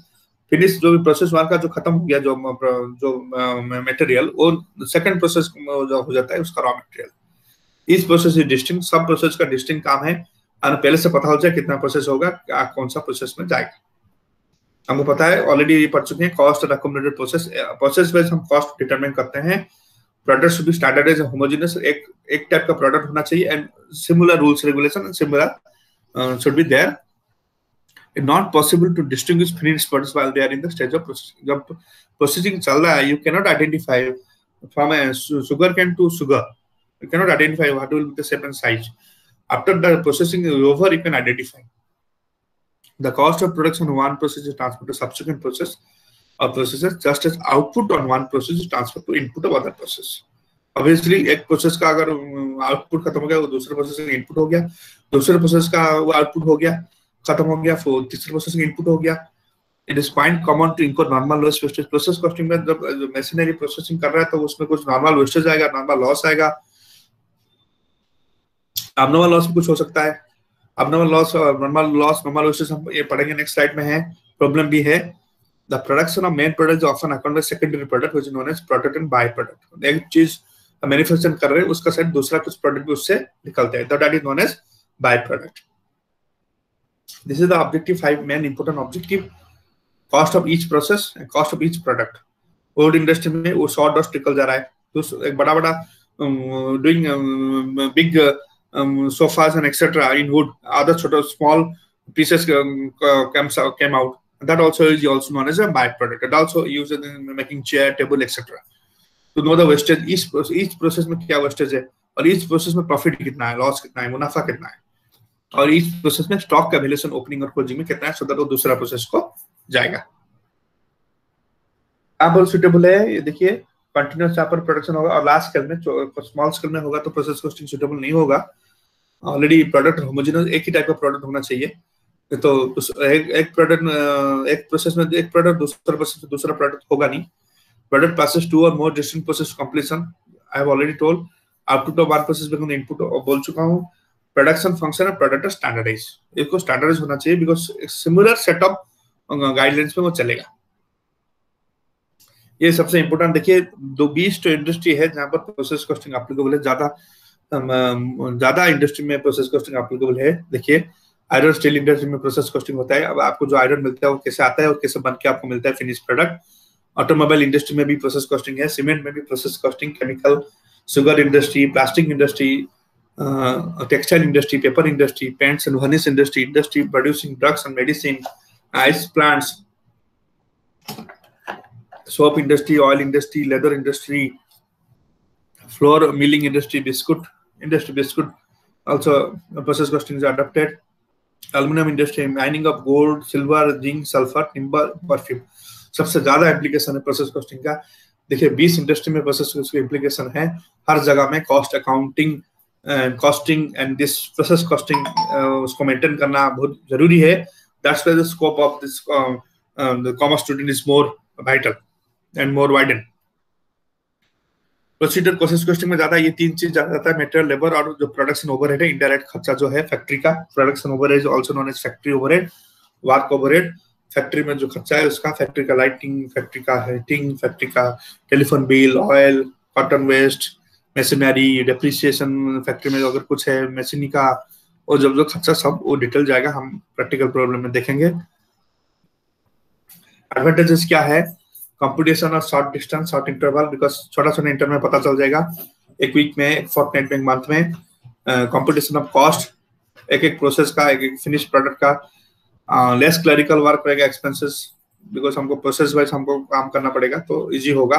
Speaker 2: Finish जो भी प्रोसेस 1 का जो खत्म हो गया, जो मटेरियल, वो सेकंड प्रोसेस जो हो जाता है उसका रॉ मटेरियल। इस प्रोसेस इज डिस्टिंक्ट, सब प्रोसेस का डिस्टिंक्ट काम है, और पहले से पता हो जाए कितना प्रोसेस होगा, कौन सा प्रोसेस में जाएगा। हमको पता है, ऑलरेडी पढ़ चुके हैं, कॉस्ट और अकोमोडेटेड प्रोसेस वाइज हम कॉस्ट डिटरमाइन करते हैं। Product should be standardised and homogeneous, एक टाइप का प्रोडक्ट होना चाहिए, and similar rules regulation and similar should be there. It's not possible to distinguish finished products while they are in the stage of processing. जब processing चल रहा है, you cannot identify from a sugar cane to sugar. You cannot identify what will be the shape and size. After the processing is over, you can identify. The cost of production of one process is transferred to subsequent process or processes, just as output on one process is transferred to input of other process. Obviously, एक process का अगर output खत्म हो गया, वो दूसरे process का input हो गया, दूसरे प्रोसेस का वो आउटपुट हो गया, खत्म हो गया, फिर तीसरे प्रोसेस का इनपुट हो गया। It is point common to input normal loss wastage. Process costing में जब मशीनरी प्रोसेसिंग कर रहा है तो उसमें कुछ नॉर्मल वेस्टेज आएगा, नॉर्मल लॉस आएगा, abnormal लॉस भी कुछ हो सकता है। abnormal लॉस और नॉर्मल वेस्टेज हम ये पढ़ेंगे नेक्स्ट स्लाइड में है। प्रॉब्लम भी है, the production of main product often account by secondary product which is known as product and by product. एक चीज मैन्युफैक्चर कर रहे हैं, उसका साइड दूसरा कुछ प्रोडक्ट भी उससे निकलते हैं, that is known as by product. This is the objective 5 main important objective, cost of each process and cost of each product. Wood industry में वो सॉ डस्ट निकल जा रहा है, तो एक बड़ा doing big sofas and etc. in wood, other small pieces came out. That also is also known as a byproduct. It also used in making chair, table, etc. To know the wastage, each process में क्या wastage है, और each process में profit कितना है, loss कितना है, मुनाफा कितना है, और each process में stock का valuation opening और closing में कितना है, so that वो दूसरा process को जाएगा। यहाँ पर suitable है, ये देखिए कंटिन्यूअस यहाँ पर प्रोडक्शन होगा, और लार्ज स्केल में, स्मॉल स्केल में होगा तो प्रोसेस कॉस्टिंग सुटेबल नहीं होगा। ऑलरेडी प्रोडक्ट होमोजेनियस एक ही टाइप का प्रोडक्ट होना चाहिए, तो एक प्रोडक्ट एक प्रोसेस में एक प्रोडक्ट, दूसरा प्रोसेस में दूसरा प्रोडक्ट होगा नहीं। प्रोडक्ट पासेस टू और more distinct process completion, I have already told, output of one process become input, और बोल चुका हूँ। प्रोडक्शन फंक्शन है प्रोडक्ट स्टैंडर्डाइज, इसको स्टैंडर्डाइज होना चाहिए because similar set of guidelines में वो चलेगा। ये सबसे इंपॉर्टेंट देखिए, 20 इंडस्ट्री है जहां पर प्रोसेस कॉस्टिंग एप्लीकेबल है, ज्यादा इंडस्ट्री में प्रोसेस कॉस्टिंग एप्लीकेबल है। देखिए आयरन स्टील इंडस्ट्री में प्रोसेस कॉस्टिंग होता है, अब आपको जो आयरन मिलता है वो कैसे आता है और कैसे बन के आपको मिलता है फिनिश प्रोडक्ट। ऑटोमोबाइल इंडस्ट्री में भी प्रोसेस कॉस्टिंग है, सीमेंट में भी process costing, chemical, sugar industry, plastic industry, textile industry, paper industry, paints and varnish industry, industry producing drugs and medicine, ice plants, soap industry, oil industry, leather industry, flour milling industry, biscuit also process costing is adopted. Aluminum industry, mining of gold, silver, zinc, sulfur, timber, perfume, सबसे ज्यादा application है process costing का। देखिए 20 industry में process costing application है, हर जगह में cost accounting, costing and this process costing उसको मेंटेन करना बहुत जरूरी है। That's why the scope of this the commerce student is more vital and more widened. Procedure process costing में ज्यादा ये तीन चीज ज्यादा आता है, मटेरियल, लेबर और जो प्रोडक्शन ओवरहेड है, इनडायरेक्ट खर्चा जो है फैक्ट्री का। Production overhead also known as factory overhead, work overhead. Factory में जो खर्चा है उसका, फैक्ट्री का लाइटिंग, फैक्ट्री का हीटिंग, फैक्ट्री का telephone bill, oil, cotton waste, machinery, depreciation, factory में अगर कुछ है मशीनरी का, और जब जो खर्चा सब वो डिटेल जाएगा, हम प्रैक्टिकल प्रॉब्लम में देखेंगे। एडवांटेजेस क्या है, कंप्यूटेशन और short distance, short interval, because छोटा इंटरवल में पता चल जाएगा, एक वीक में, एक फोर्टनाइट में, एक मंथ में। कंप्यूटेशन ऑफ कॉस्ट, एक प्रोसेस का, एक फिनिश प्रोडक्ट का। लेस क्लरिकल वर्क रहेगा, एक्सपेंसेस, बिकॉज हमको प्रोसेस वाइज हमको काम करना पड़ेगा तो इजी होगा।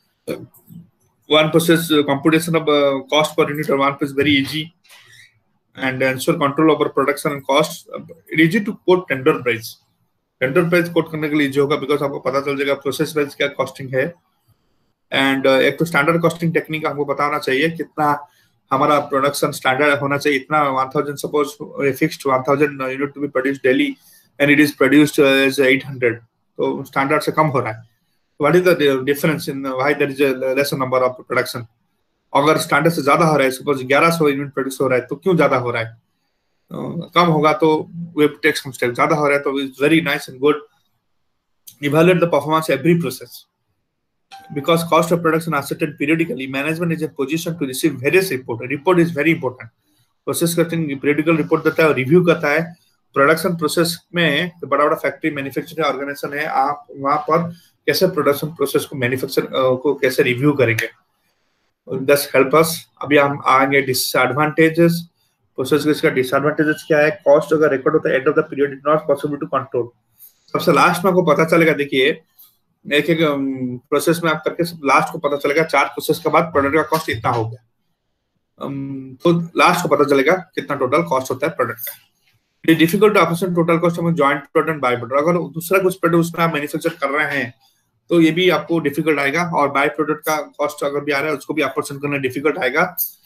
Speaker 2: One process computation of cost per unit और one process very easy and ensure control over production and cost. It easy to quote tender price, tender price quote करने के लिए इजी होगा बिकॉज आपको पता चल जाएगा प्रोसेस वाइज क्या कॉस्टिंग है। एंड एक तो स्टैंडर्ड कॉस्टिंग टेक्निक हमको पता होना चाहिए, कितना हमारा प्रोडक्शन स्टैंडर्ड होना चाहिए, इतना 1000 suppose fixed 1000 unit to be produced daily and it is produced as 800, तो स्टैंडर्ड से कम हो रहा है। What is the difference in why there is a lesser number of production? अगर स्टैंडर्ड से ज्यादा हो रहा है, सपोज 1100 यूनिट प्रोड्यूस हो रहा है, तो क्यों ज्यादा हो रहा है? कम होगा तो वे टेक सम स्टेप, ज्यादा हो रहा है तो it's very nice and good evaluate the performance every process. Because cost of production are ascertained periodically, management is in position to receive various report. Report is very important. Process costing periodical report देता है और review करता है production process में। तो बड़ा बड़ा factory manufacturing organisation है, आप वहां पर कैसे प्रोडक्शन प्रोसेस को मैन्युफैक्चर को कैसे रिव्यू करेंगे। दस हेल्प अस। अभी हम आएंगे डिसएडवांटेजेस। प्रोसेस का डिसएडवांटेजेस क्या है? कॉस्ट अगर रिकॉर्ड होता है end of the period is not possible to control. सबसे लास्ट में आपको पता चलेगा, देखिए एक एक प्रोसेस में आप करके लास्ट को पता चलेगा 4 प्रोसेस के बाद प्रोडक्ट का कॉस्ट इतना हो गया। तो लास्ट को पता चलेगा कितना टोटल कॉस्ट होता है प्रोडक्ट का। ये difficult to operation total cost में joint product and by product. अगर दूसरा कुछ प्रोडक्ट उसमें आप मैन्युफैक्चर कर रहे हैं तो ये भी आपको डिफिकल्ट आएगा, और बाय प्रोडक्ट का कॉस्ट अगर भी आ रहा है उसको भी ऑपरेशन करना डिफिकल्ट आएगा।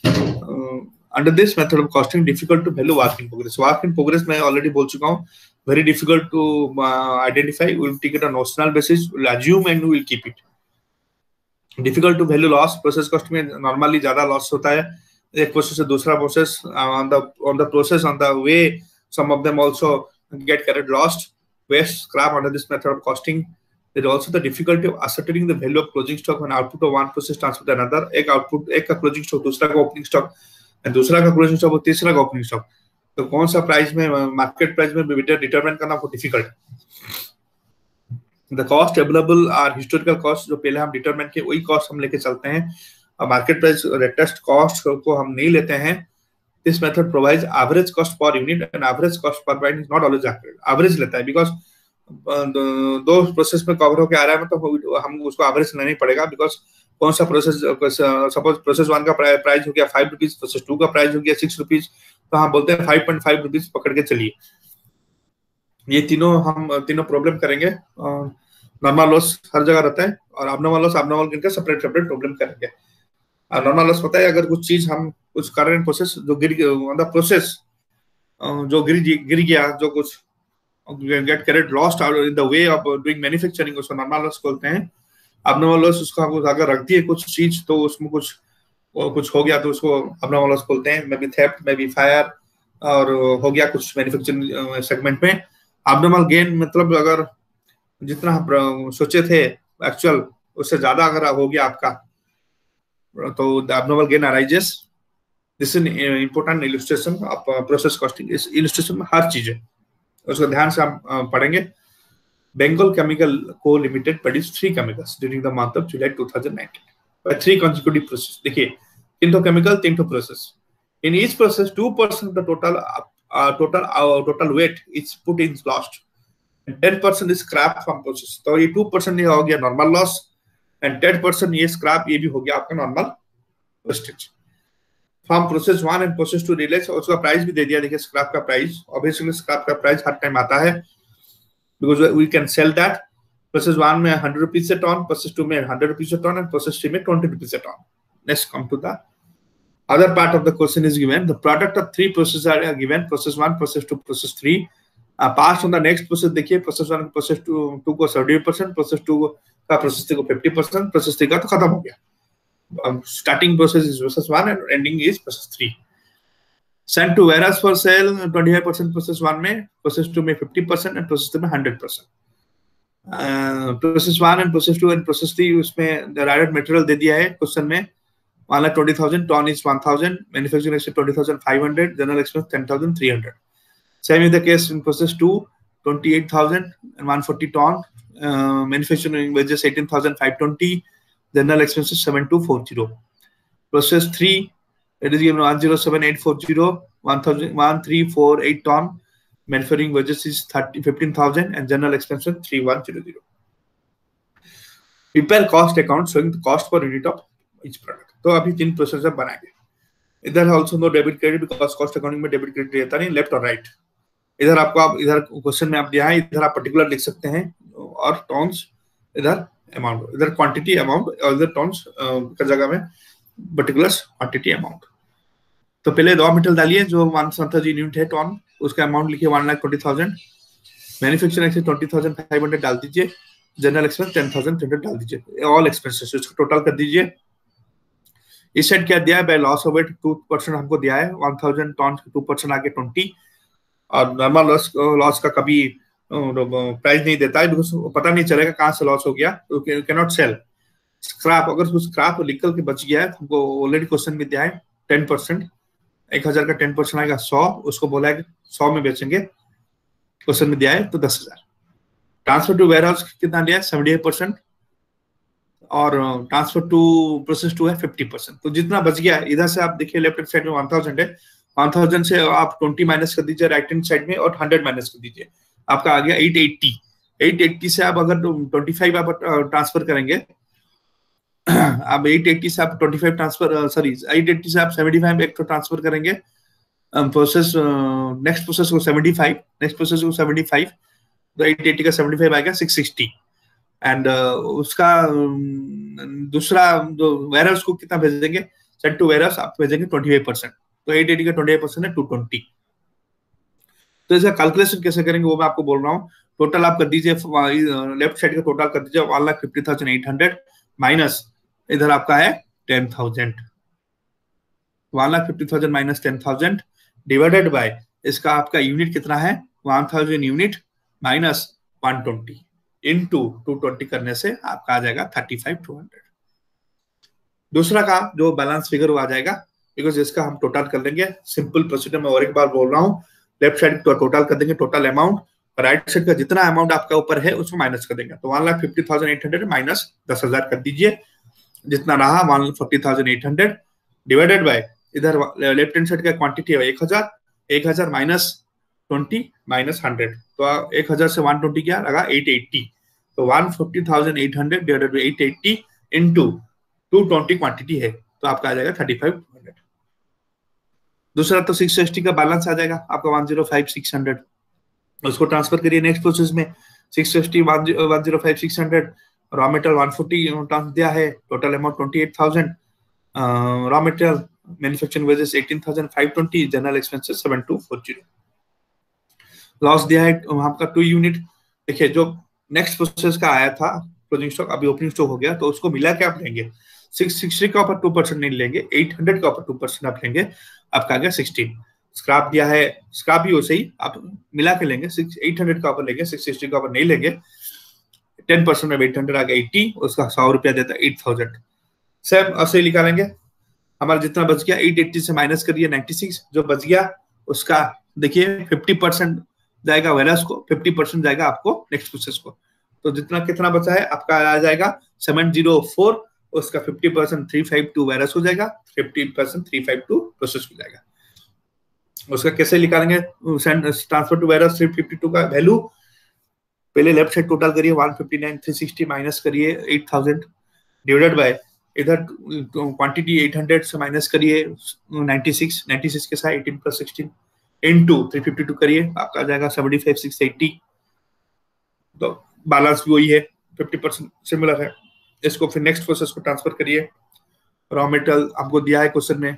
Speaker 2: Under this method of costing difficult to value work in progress. Work in progress मैं ऑलरेडी बोल चुका हूँ, very difficult to identify. We'll take it on notional basis, we'll assume and we'll keep it. Difficult to value loss. Process cost में normally ज्यादा loss होता है एक process से दूसरा process. on the process, on the way, some of them also get carried lost, waste, scrap under this method of costing. There is also the difficulty of ascertaining the value of closing stock when output of one process transfer to another. एक output, एक का closing stock दूसरा का opening stock, दूसरा का closing stock तीसरा का opening stock। तो कौन सा प्राइस में मार्केट प्राइस में डिटरमाइन करना बहुत डिफिकल्ट है। The cost available are historical cost, जो पहले हम डिटरमाइन किए वही कॉस्ट हम लेके चलते हैं, और मार्केट प्राइस लेटेस्ट कॉस्ट को हम नहीं लेते हैं। This method provides average cost per unit and average cost per byte is not always accurate. Average लेता है बिकॉज दो प्रोसेस में कवर होकर आ रहा है, मतलब हम उसको एवरेज लेना ही पड़ेगा। बिकॉज कौन सा प्रोसेस, सपोज प्रोसेस 1 का प्राइस हो गया 5 रुपीज, प्रोसेस 2 का प्राइस हो गया 6 रुपीज, तो हम बोलते हैं 5.5 रुपीज पकड़ के चलिए। ये तीनों प्रॉब्लम करेंगे। नॉर्मल लॉस हर जगह रहता है, और अबनॉर्मल लॉस अबनॉर्मल गिन के सेपरेट प्रॉब्लम करेंगे। नॉर्मल लॉस पता है, अगर कुछ चीज हम कुछ कर रहे हैं प्रोसेस जो प्रोसेस जो गिर गया, जो कुछ get carried lost in the way of doing manufacturing, उसको नॉर्मल लॉस बोलते हैं। अबनॉर्मल लॉस उसको अगर रख दिए कुछ चीज तो उसमें कुछ हो गया तो उसको अबनॉर्मल लॉस बोलते हैं। May be theft, may be fire, और हो गया कुछ मैन्युफैक्चरिंग सेगमेंट में। अबनॉर्मल गेन मतलब अगर जितना सोचे थे एक्चुअल उससे ज्यादा अगर हो गया आपका, तो the abnormal gain arises. This is important illustration of process costing. इस इलस्ट्रेशन में हर चीज है, उसको ध्यान से हम पढ़ेंगे। Bengal Chemical Co. Limited produced 3 chemicals during the month of July 2019 by 3 consecutive processes. देखिए 3 chemical, 3 process. In each process, 2% of the total weight is put in lost, and 10% is scrap from process. तो ये 2% ये हो गया normal loss, and 10% ये scrap ये भी हो गया आपका normal wastage. From process 1 and process 2 relax, उसका प्राइस भी दे दिया। देखिए स्क्रैप का प्राइस, ऑब्वियसली स्क्रैप का प्राइस हर टाइम आता है because we can sell that. Process 1 में 100 रुपीज से टन, process 2 में 100 रुपीज से टन, and process 3 में 20 रुपीज से ton. Let's come to the other part of the question is given. The product of 3 processes are given. Process 1, process 2, process 3. Passed on the next process, देखिए process 1 process 2 को 70%, process 2 का process 3 को 50%, process 3 का तो खत्म हो गया। Starting process is process 1 and ending is process 3. Sent to warehouse for sale 25% process 1 में, process 2 में 50% and process 3 में 100%. Process 1 and process 2 and process 3 उसमें direct material दे दिया है क्वेश्चन में। मान ला 20,000, ton is 1,000, manufacturing expense 20,500, general expense 10,300. Same is the case in process 2, 28,000 and 140 ton, manufacturing wages 18,520, general expenses 7,240. Process 3, it is given 107,840, 1,348 ton, manufacturing wages is 15,000 and general expenses 3,100. Prepare cost account showing the cost per unit of each product. तो अभी 3 process बनाएंगे। इधर also no debit credit, because cost accounting में debit credit रहता नहीं, left और right. इधर आपको आप इधर क्वेश्चन में आप दिया है, इधर आप पर्टिकुलर लिख सकते हैं, और टॉन्स इधर अमाउंट, इधर क्वांटिटी अमाउंट, और इधर टॉन्स का जगह में पर्टिकुलर्स क्वांटिटी अमाउंट। तो पहले रॉ मटेरियल डालिए जो 170 यूनिट है टॉन, उसका अमाउंट लिखिए 1,20,000, मैन्युफैक्चरिंग एक्सपेंस 20,500 डाल दीजिए, जनरल एक्सपेंस 10,300 डाल दीजिए, ऑल एक्सपेंसेस इसको टोटल कर दीजिए। इस साइड क्या दिया है, बाय लॉस ऑफ वेट 2% हमको दिया है, 1,000 टन 2% आगे 20, और नॉर्मल लॉस का कभी प्राइस नहीं देता है, बिकॉज पता नहीं चलेगा कहाँ से लॉस हो गया, तो कैन नॉट सेल। स्क्रैप, अगर स्क्रैप निकल के बच गया है, हमको ऑलरेडी क्वेश्चन में दिया है 10%, 1000 का 10% आएगा 100, उसको बोला है 100 में बेचेंगे, क्वेश्चन में दिया है तो 10,000। ट्रांसफर टू वेयर हाउस कितना दिया है 78%, और ट्रांसफर टू प्रोसेस टू है 50%। तो जितना बच गया है, इधर से आप देखिए लेफ्ट हैंड साइड में 1000 है, 1000 से आप 20 माइनस कर दीजिए राइट हैंड साइड में, और 100 माइनस कर दीजिए, आपका आ गया 880। 880 से आप अगर 25 आप ट्रांसफर करेंगे, आप 880 से आप 25 ट्रांसफर, सॉरी 880 से आप 75 एक तो ट्रांसफर करेंगे, प्रोसेस नेक्स्ट प्रोसेस को 75, नेक्स्ट प्रोसेस को 75, तो 880 का 75 आएगा 660, एंड उसका दूसरा जो वेयरहाउस को कितना भेजेंगे, सेट टू वेयरहाउस आप भेजेंगे 25%, तो 880 का 28% है 220। तो इसका कैलकुलेशन कैसे करेंगे वो मैं आपको बोल रहा हूँ। टोटल आप कर दीजिए, लेफ्ट साइड का टोटल कर दीजिए 1,50,800 माइनस इधर आपका है 10,000, 1,50,000 माइनस 10,000 डिवाइडेड बाय इसका आपका यूनिट कितना है 1000 यूनिट माइनस 120 इनटू 220 करने से आपका आ जाएगा 35,200। दूसरा का जो बैलेंस फिगर आ जाएगा, बिकॉज इसका हम टोटल कर लेंगे, सिंपल प्रोसीजर में और एक बार बोल रहा हूँ, लेफ्ट साइड टोटल कर देंगे टोटल अमाउंट, राइट साइड का जितना अमाउंट आपका ऊपर है उसको माइनस कर देंगे, तो 1,50,800 माइनस 10,000 कर दीजिए, जितना रहा 1,40,800 डिवाइडेड बाय इधर लेफ्ट हैंड साइड का क्वांटिटी है 1000 माइनस 20 माइनस 100, तो 1000 से 120 क्या लगा 880, तो 140,800 डिवाइडेड बाय 880 इनटू 220 क्वांटिटी है, तो आपका आ जाएगा 35,200। दूसरा तो 660 का बैलेंस आ जाएगा आपका 105,600, उसको ट्रांसफर करिए नेक्स्ट प्रोसेस में, 660 105,600, रॉ मटेरियल 140 ट्रांसफर दिया है, total amount 28,000, raw material manufacturing wages 18,520, general expenses 7,240, loss दिया है आपका 2 यूनिट। देखिए जो नेक्स्ट प्रोसेस का आया था क्लोजिंग स्टॉक, अभी ओपनिंग स्टॉक हो गया, तो उसको मिला के आप लेंगे, 660 का ऊपर 2% नहीं लेंगे, 800 का ऊपर 2% आप लेंगे, आपका आ गया 16। स्क्रैप दिया है, स्क्रैप भी वैसे ही आप मिला के लेंगे, 800 का ऊपर लेंगे, 660 का ऊपर नहीं लेंगे, 10% में 800 आ गया 80, उसका 100 रुपया देता है 8,000। सेम ऐसे निकालेंगे, हमारा जितना बच गया 880 से माइनस करिए 96, जो बच गया उसका देखिए 50% जाएगा वेयरहाउस को, 50% जाएगा आपको नेक्स्ट प्रोसेस को, तो जितना कितना बचा है आपका आ जाएगा 704, उसका 50% 352 वेयरहाउस हो जाएगा, 50% 352 प्रोसेस हो जाएगा। उसका कैसे निकालेंगे, ट्रांसफर टू वेयरहाउस 352 का वैल्यू पहले लेफ्ट साइड टोटल करिए 159,360 माइनस करिए 8,000 डिवाइडेड बाय इधर क्वांटिटी 800 से माइनस करिए 96 के साथ 18 + 16 इनटू 352 करिए, आपका आ जाएगा 75,680, तो बैलेंस भी वही है 50% सिमिलर है। इसको फिर नेक्स्ट प्रोसेस को ट्रांसफर करिए, रॉ मटेरियल आपको दिया है क्वेश्चन में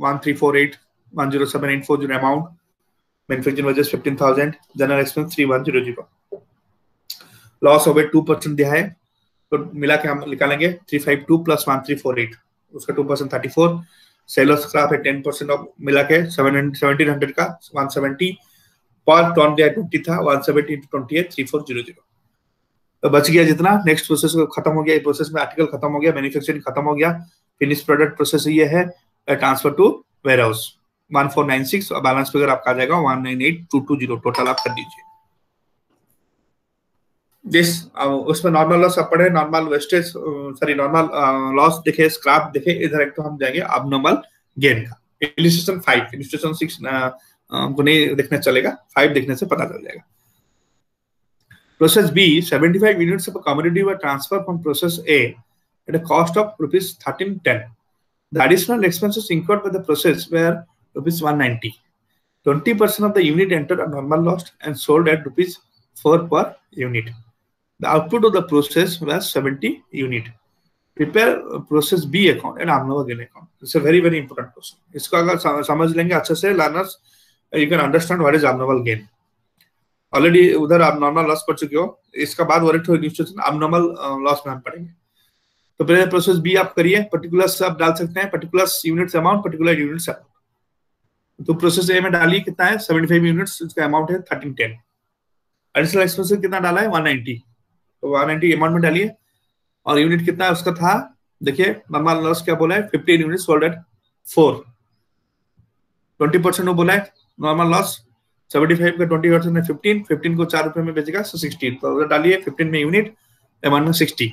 Speaker 2: 1,348,107,840 amount, manufacturing wages 15,000, general expense 3,100, loss over 2% दिया है, तो मिला के हम निकालेंगे 352 + 1,348, उसका 2% 34, सेलर्स स्क्रैप है 10% ऑफ, मिला के 1700 का 170 पर टन दिया 20 था, 170 × 20 है 3400, तो बच गया जितना नेक्स्ट प्रोसेस खत्म हो गया, ये प्रोसेस में आर्टिकल खत्म हो गया, मैन्युफैक्चरिंग खत्म हो गया, फिनिश प्रोडक्ट प्रोसेस ये है, ट्रांसफर टू वेयरहाउस 1496, और बैलेंस फिगर आपका आ जाएगा 198,220, टोटल आप कर दीजिए। उसमें नॉर्मल लॉस आप पढ़े, normal wastage sorry normal loss देखे, स्क्रैप देखे, इधर एक तो हम जाएंगे अबनॉर्मल गेन का, इलस्ट्रेशन 5, इलस्ट्रेशन 6 हमको नहीं देखने चलेगा, 5 देखने से पता चल जाएगा। Process B, 75 units of a commodity were transferred from process A at a cost of ₹1310. The additional expenses incurred by the process were ₹190. 20% of the unit entered a normal loss and sold at ₹4 per unit. The output of the process was 70 unit. Prepare process B account and abnormal gain account. It's a very important question. इसको अगर समझ लेंगे अच्छे से learners, you can understand what is abnormal gain. Already उधर आप normal loss पढ़ चुके हो, इसका बाद अबनॉर्मल लॉस में हम पढ़ेंगे। तो पहले प्रोसेस बी आप करिए, पर्टिकुलर्स आप डाल सकते हैं, particulars units amount, particular units amount. तो प्रोसेस ए में डालिए कितना है 75 यूनिट्स, इसका अमाउंट है 1310। एडिशनल एक्सपेंसेस कितना डाला है 190, तो 190 अमाउंट में डालिए। और यूनिट कितना है उसका था, देखिए नॉर्मल लॉस क्या बोला है 15 यूनिट सोल्ड एट 4, 20% वो बोला है नॉर्मल लॉस, 75 का 20% में 15, 15 को 4 रुपए में बेचेगा, सो 16, तो उधर डालिए 15 में यूनिट, अमाउंट में 60,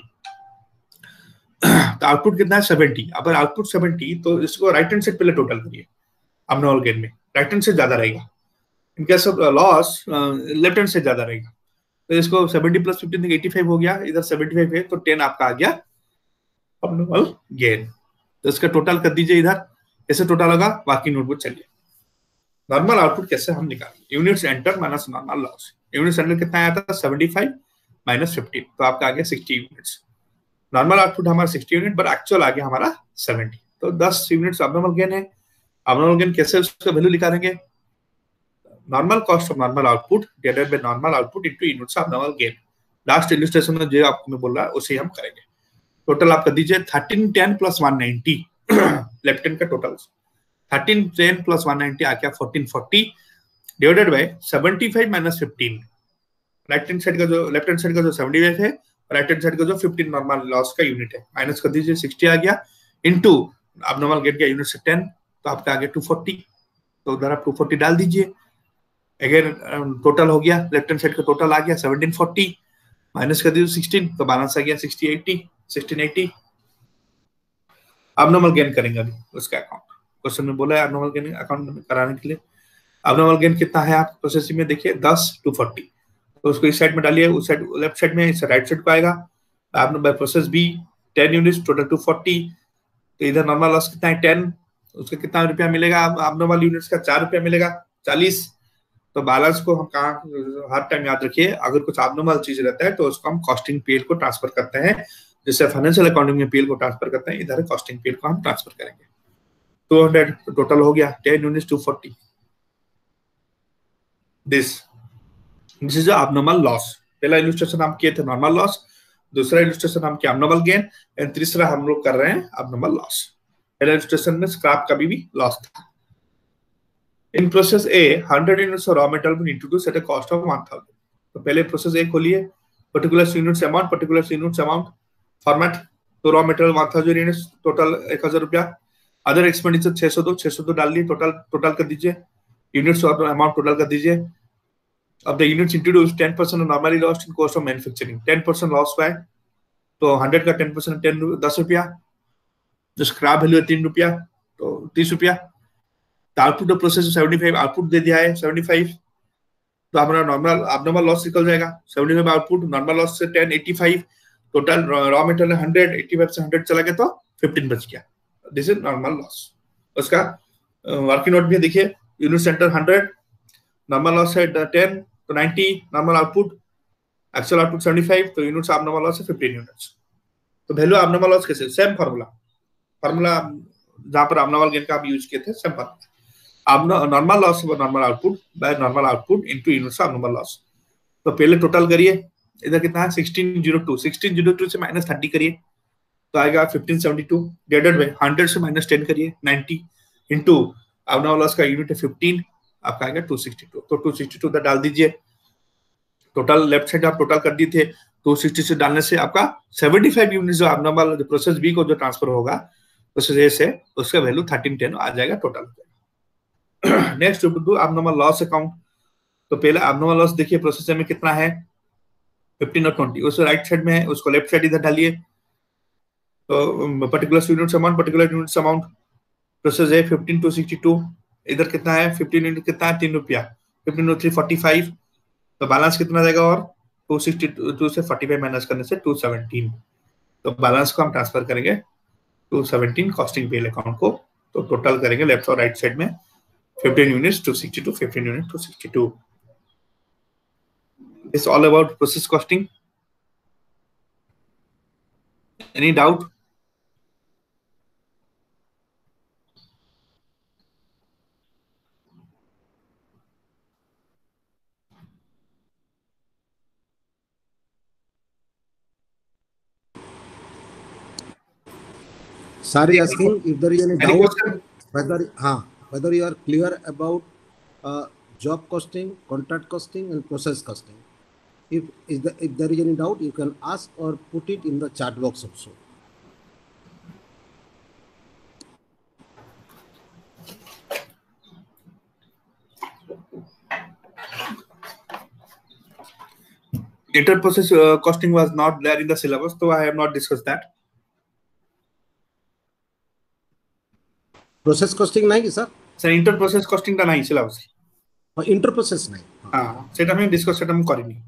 Speaker 2: तो आउटपुट कितना है 70। अगर आउटपुट 70 तो इसको राइट हैंड साइड पहले टोटल करिए, abnormal गेन में राइट हैंड से ज्यादा रहेगा, in case of loss left hand से ज्यादा रहेगा। तो इसको 70 प्लस 15 85 हो गया, इधर 75 है तो 10 आपका आ गया abnormal गेन। तो इसका टोटल कर दीजिए इधर, कैसे टोटल होगा बाकी नोटबुक चलिए। नॉर्मल आउटपुट कैसे हम निकालेंगे, units enter minus normal loss, units enter कितना आया था 75 माइनस 15, तो आपका आ गया 60 यूनिट्स। नॉर्मल आउटपुट हमारा 60 यूनिट बट एक्चुअल आ गया हमारा 70, तो 10 यूनिट्स abnormal गेन है। abnormal गेन कैसे उसका वैल्यू निकालेंगे, normal cost of normal output divided by normal output into units of normal gain. Last illustration में जो आपको मैं बोल रहा है उसे हम करेंगे। टोटल आप कर दीजिए 1310 प्लस 190 लेफ्ट हैंड का टोटल 1310 प्लस 190 आ गया 1440 divided by 75 minus 15, right hand side का जो लेफ्ट हैंड साइड का जो 75 है, राइट हैंड साइड का जो 15 नॉर्मल लॉस का यूनिट है, माइनस कर दीजिए 60 आ गया इनटू abnormal गेन का यूनिट से 10, तो आपका आ गया 240, तो उधर आप 240 डाल दीजिए। अगेन टोटल हो गया, लेफ्ट हैंड साइड का टोटल आ गया 1740 माइनस कर दीजिए 16, तो बैलेंस आ गया 1680। abnormal गेन करेंगे अभी उसका अकाउंट, क्वेश्चन में बोला है abnormal गेन अकाउंट कराने के लिए। abnormal गेन कितना है आप प्रोसेसिंग में देखिए 10 240, तो उसको इस साइड में डालिए, उस साइड लेफ्ट साइड में, इस राइट साइड को आएगा। आपने by process B 10 units total 240, तो इधर नॉर्मल लॉस कितना है 10, उसका कितना रुपया मिलेगा, abnormal यूनिट्स का 4 रुपया मिलेगा 40। तो बैलेंस को हम कहाँ हर टाइम याद रखिए, अगर कुछ abnormal चीज रहता है तो उसको हम कॉस्टिंग पीएल को ट्रांसफर करते हैं, जैसे फाइनेंशियल अकाउंटिंग में पीएल को ट्रांसफर करते हैं, इधर कॉस्टिंग पीएल को हम ट्रांसफर करेंगे। 200 टोटल हो गया, 10 units 240, this is abnormal loss. पहला इलस्ट्रेशन हम किए थे नॉर्मल लॉस, दूसरा इलस्ट्रेशन हम किया abnormal गेन, एंड तीसरा हम लोग कर रहे हैं abnormal लॉस। पहला इलस्ट्रेशन में स्क्रैप का भी लॉस था। In process A 100 units of raw material been introduce at a cost of 1000। तो पहले प्रोसेस ए खोलिए, पर्टिकुलर यूनिट्स अमाउंट फॉर्मेट, तो रॉ मटेरियल 1000 यूनिट्स टोटल 1000 रुपया, अदर एक्सपेंडिचर 602 डाल दिए, टोटल कर दीजिए, यूनिट्स और अमाउंट टोटल कर दीजिए। अब the units introduce 10% normally lost in cost of manufacturing, 10% loss हुआ है, तो 100 का 10% 10 रुपया, जो स्क्रैप वैल्यू है 3 रुपया, तो 30 रुपया। आउटपुट ऑफ प्रोसेस 75 आउटपुट दे दिया है 75, तो हमारा नॉर्मल abnormal लॉस निकल जाएगा 75 आउटपुट, नॉर्मल लॉस से 10 85, टोटल रॉ मटेरियल 100, 85 से 100 चला गया तो 15 बच गया, दिस इज नॉर्मल लॉस। उसका वर्किंग नोट भी देखिए, यूनिट सेंटर 100, नॉर्मल लॉस है 10, तो 90 नॉर्मल आउटपुट, एक्चुअल आउटपुट 75, तो यूनिट्स abnormal लॉस है 15 यूनिट्स। तो वैल्यू abnormal लॉस कैसे, सेम फार्मूला जहां पर abnormal गेन का आप यूज किए थे, same formula, normal loss normal output by normal output into units of normal loss. तो पहले टोटल करिए, इधर कितना है 1602 से माइनस 30 करिए, तो आएगा 1572 डिवाइडेड बाय 100 से माइनस 10 करिए 90 इनटू abnormal लॉस का यूनिट है 15, आपका आएगा 262, तो 262 उधर डाल दीजिए। टोटल लेफ्ट साइड आप टोटल कर दिए थे, 260 से डालने से आपका 75 यूनिट जो abnormal प्रोसेस बी को जो ट्रांसफर होगा प्रोसेस ए से, उसका वैल्यू 1310 आ जाएगा total. Next to abnormal loss account, तो पहले abnormal लॉस देखिए प्रोसेस में कितना है 15 और 20, उसको राइट साइड में है, उसको लेफ्ट साइड इधर डालिए। तो पर्टिकुलर यूनिट्स अमाउंट प्रोसेस है 15 262, इधर कितना है 15 यूनिट कितना है 3 रुपया, 15 345, तो बैलेंस कितना जाएगा, और 262 से 45 माइनस करने से 217, तो बैलेंस को हम ट्रांसफर करेंगे 217 कॉस्टिंग पीएल अकाउंट को। तो टोटल करेंगे लेफ्ट और राइट साइड में 15 units 262, 15 units 262. It's all about process costing. Any doubt?
Speaker 1: Sorry, asking if there is any
Speaker 2: Any
Speaker 1: doubt
Speaker 2: question?
Speaker 1: whether you are clear about job costing, contract costing, and process costing. If there is any doubt, you can ask or put it in the chat box also.
Speaker 2: Inter-process costing was not there in the syllabus, so I have not discussed that.
Speaker 1: Process costing nahi sir.
Speaker 2: Sir, inter-process costing ta nahi syllabus.
Speaker 1: Inter process nahi.
Speaker 2: हाँ, सेटा में discuss सेटा में करेंगे.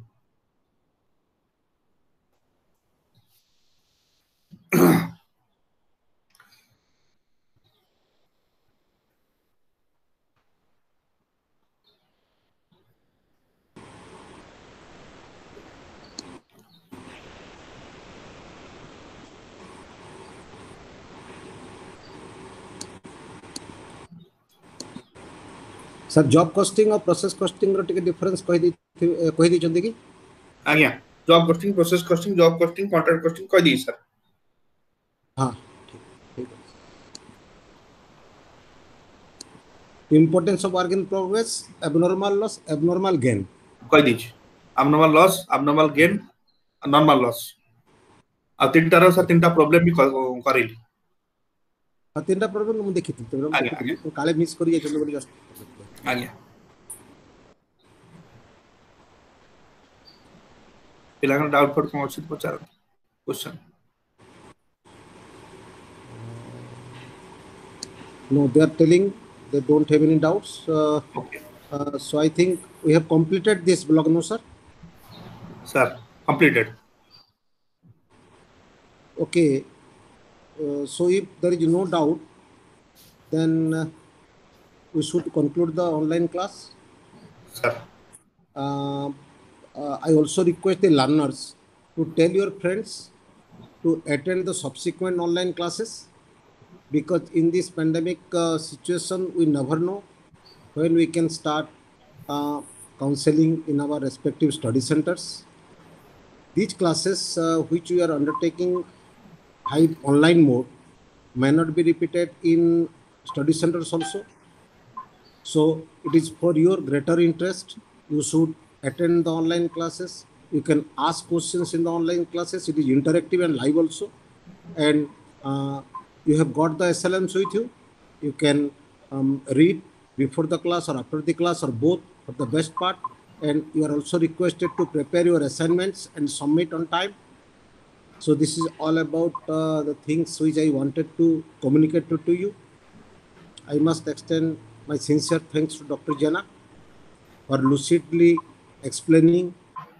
Speaker 1: Sir job costing और process costing रो टिके difference कहि दी चंदी की
Speaker 2: आज्ञा job costing process costing job costing contract costing कहि दी सर.
Speaker 1: हां ठीक importance of work in progress abnormal loss abnormal gain
Speaker 2: कहि दी abnormal loss abnormal gain normal loss आ तीनटा रो सर तीनटा प्रॉब्लम भी करेली.
Speaker 1: आ तीनटा प्रॉब्लम हम देखि तो काले मिस करि जाय चंदी बोली जस्ट
Speaker 2: आज्ञा पिलांग डाउट फॉर कौन से पचार question.
Speaker 1: No, they are telling they don't have any doubts.
Speaker 2: Okay.
Speaker 1: So I think we have completed this blog, no, sir?
Speaker 2: Sir, completed.
Speaker 1: Okay. So if there is no doubt, then we should conclude the online class.
Speaker 2: Sir.
Speaker 1: I also request the learners to tell your friends to attend the subsequent online classes, because in this pandemic situation we never know when we can start counseling in our respective study centers. These classes which we are undertaking online mode may not be repeated in study centers also. So it is for your greater interest, you should attend the online classes. You can ask questions in the online classes. It is interactive and live also. And you have got the SLMs with you. You can read before the class or after the class or both for the best part. And you are also requested to prepare your assignments and submit on time. So this is all about the things which I wanted to communicate to you. I must extend my sincere thanks to Dr. Jana for lucidly explaining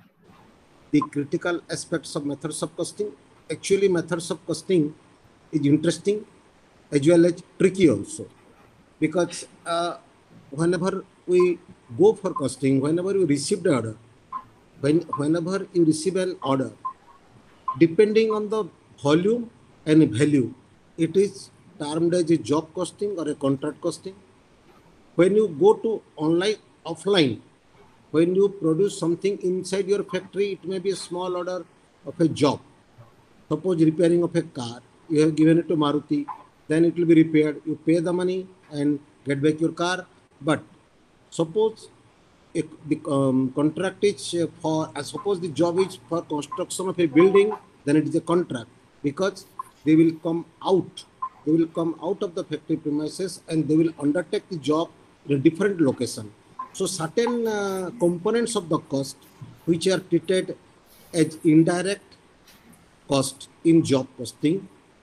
Speaker 1: the critical aspects of methods of costing. Actually, methods of costing is interesting as well as tricky also, because whenever we go for costing, whenever you receive the order, whenever you receive an order, depending on the volume and value, it is termed as a job costing or a contract costing. When you go to online, offline, when you produce something inside your factory, it may be a small order of a job. Suppose repairing of a car, you have given it to Maruti, then it will be repaired. You pay the money and get back your car. But suppose the contract is for, suppose the job is for construction of a building, then it is a contract, because they will come out of the factory premises and they will undertake the job in a different location. So certain components of the cost which are treated as indirect cost in job costing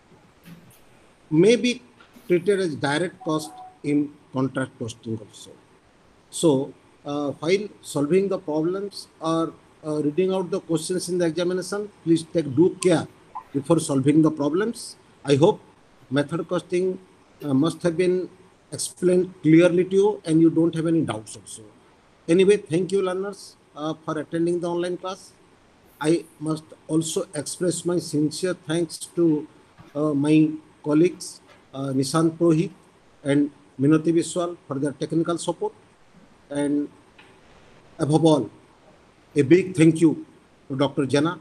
Speaker 1: may be treated as direct cost in contract costing also. So while solving the problems or reading out the questions in the examination, please take due care before solving the problems. I hope method costing must have been explained clearly to you and you don't have any doubts also. Anyway, thank you learners for attending the online class. I must also express my sincere thanks to my colleagues Nishant Purohit and Minati Biswal for their technical support, and above all, a big thank you to Dr. Jana,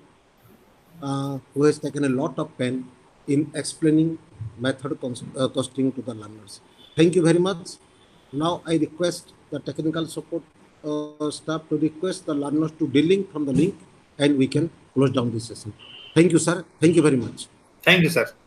Speaker 1: who has taken a lot of pain in explaining method costing to the learners. Thank you very much. Now I request the technical support staff to request the learners to delink from the link, and we can close down this session. Thank you, sir. Thank you very much.
Speaker 2: Thank you, sir.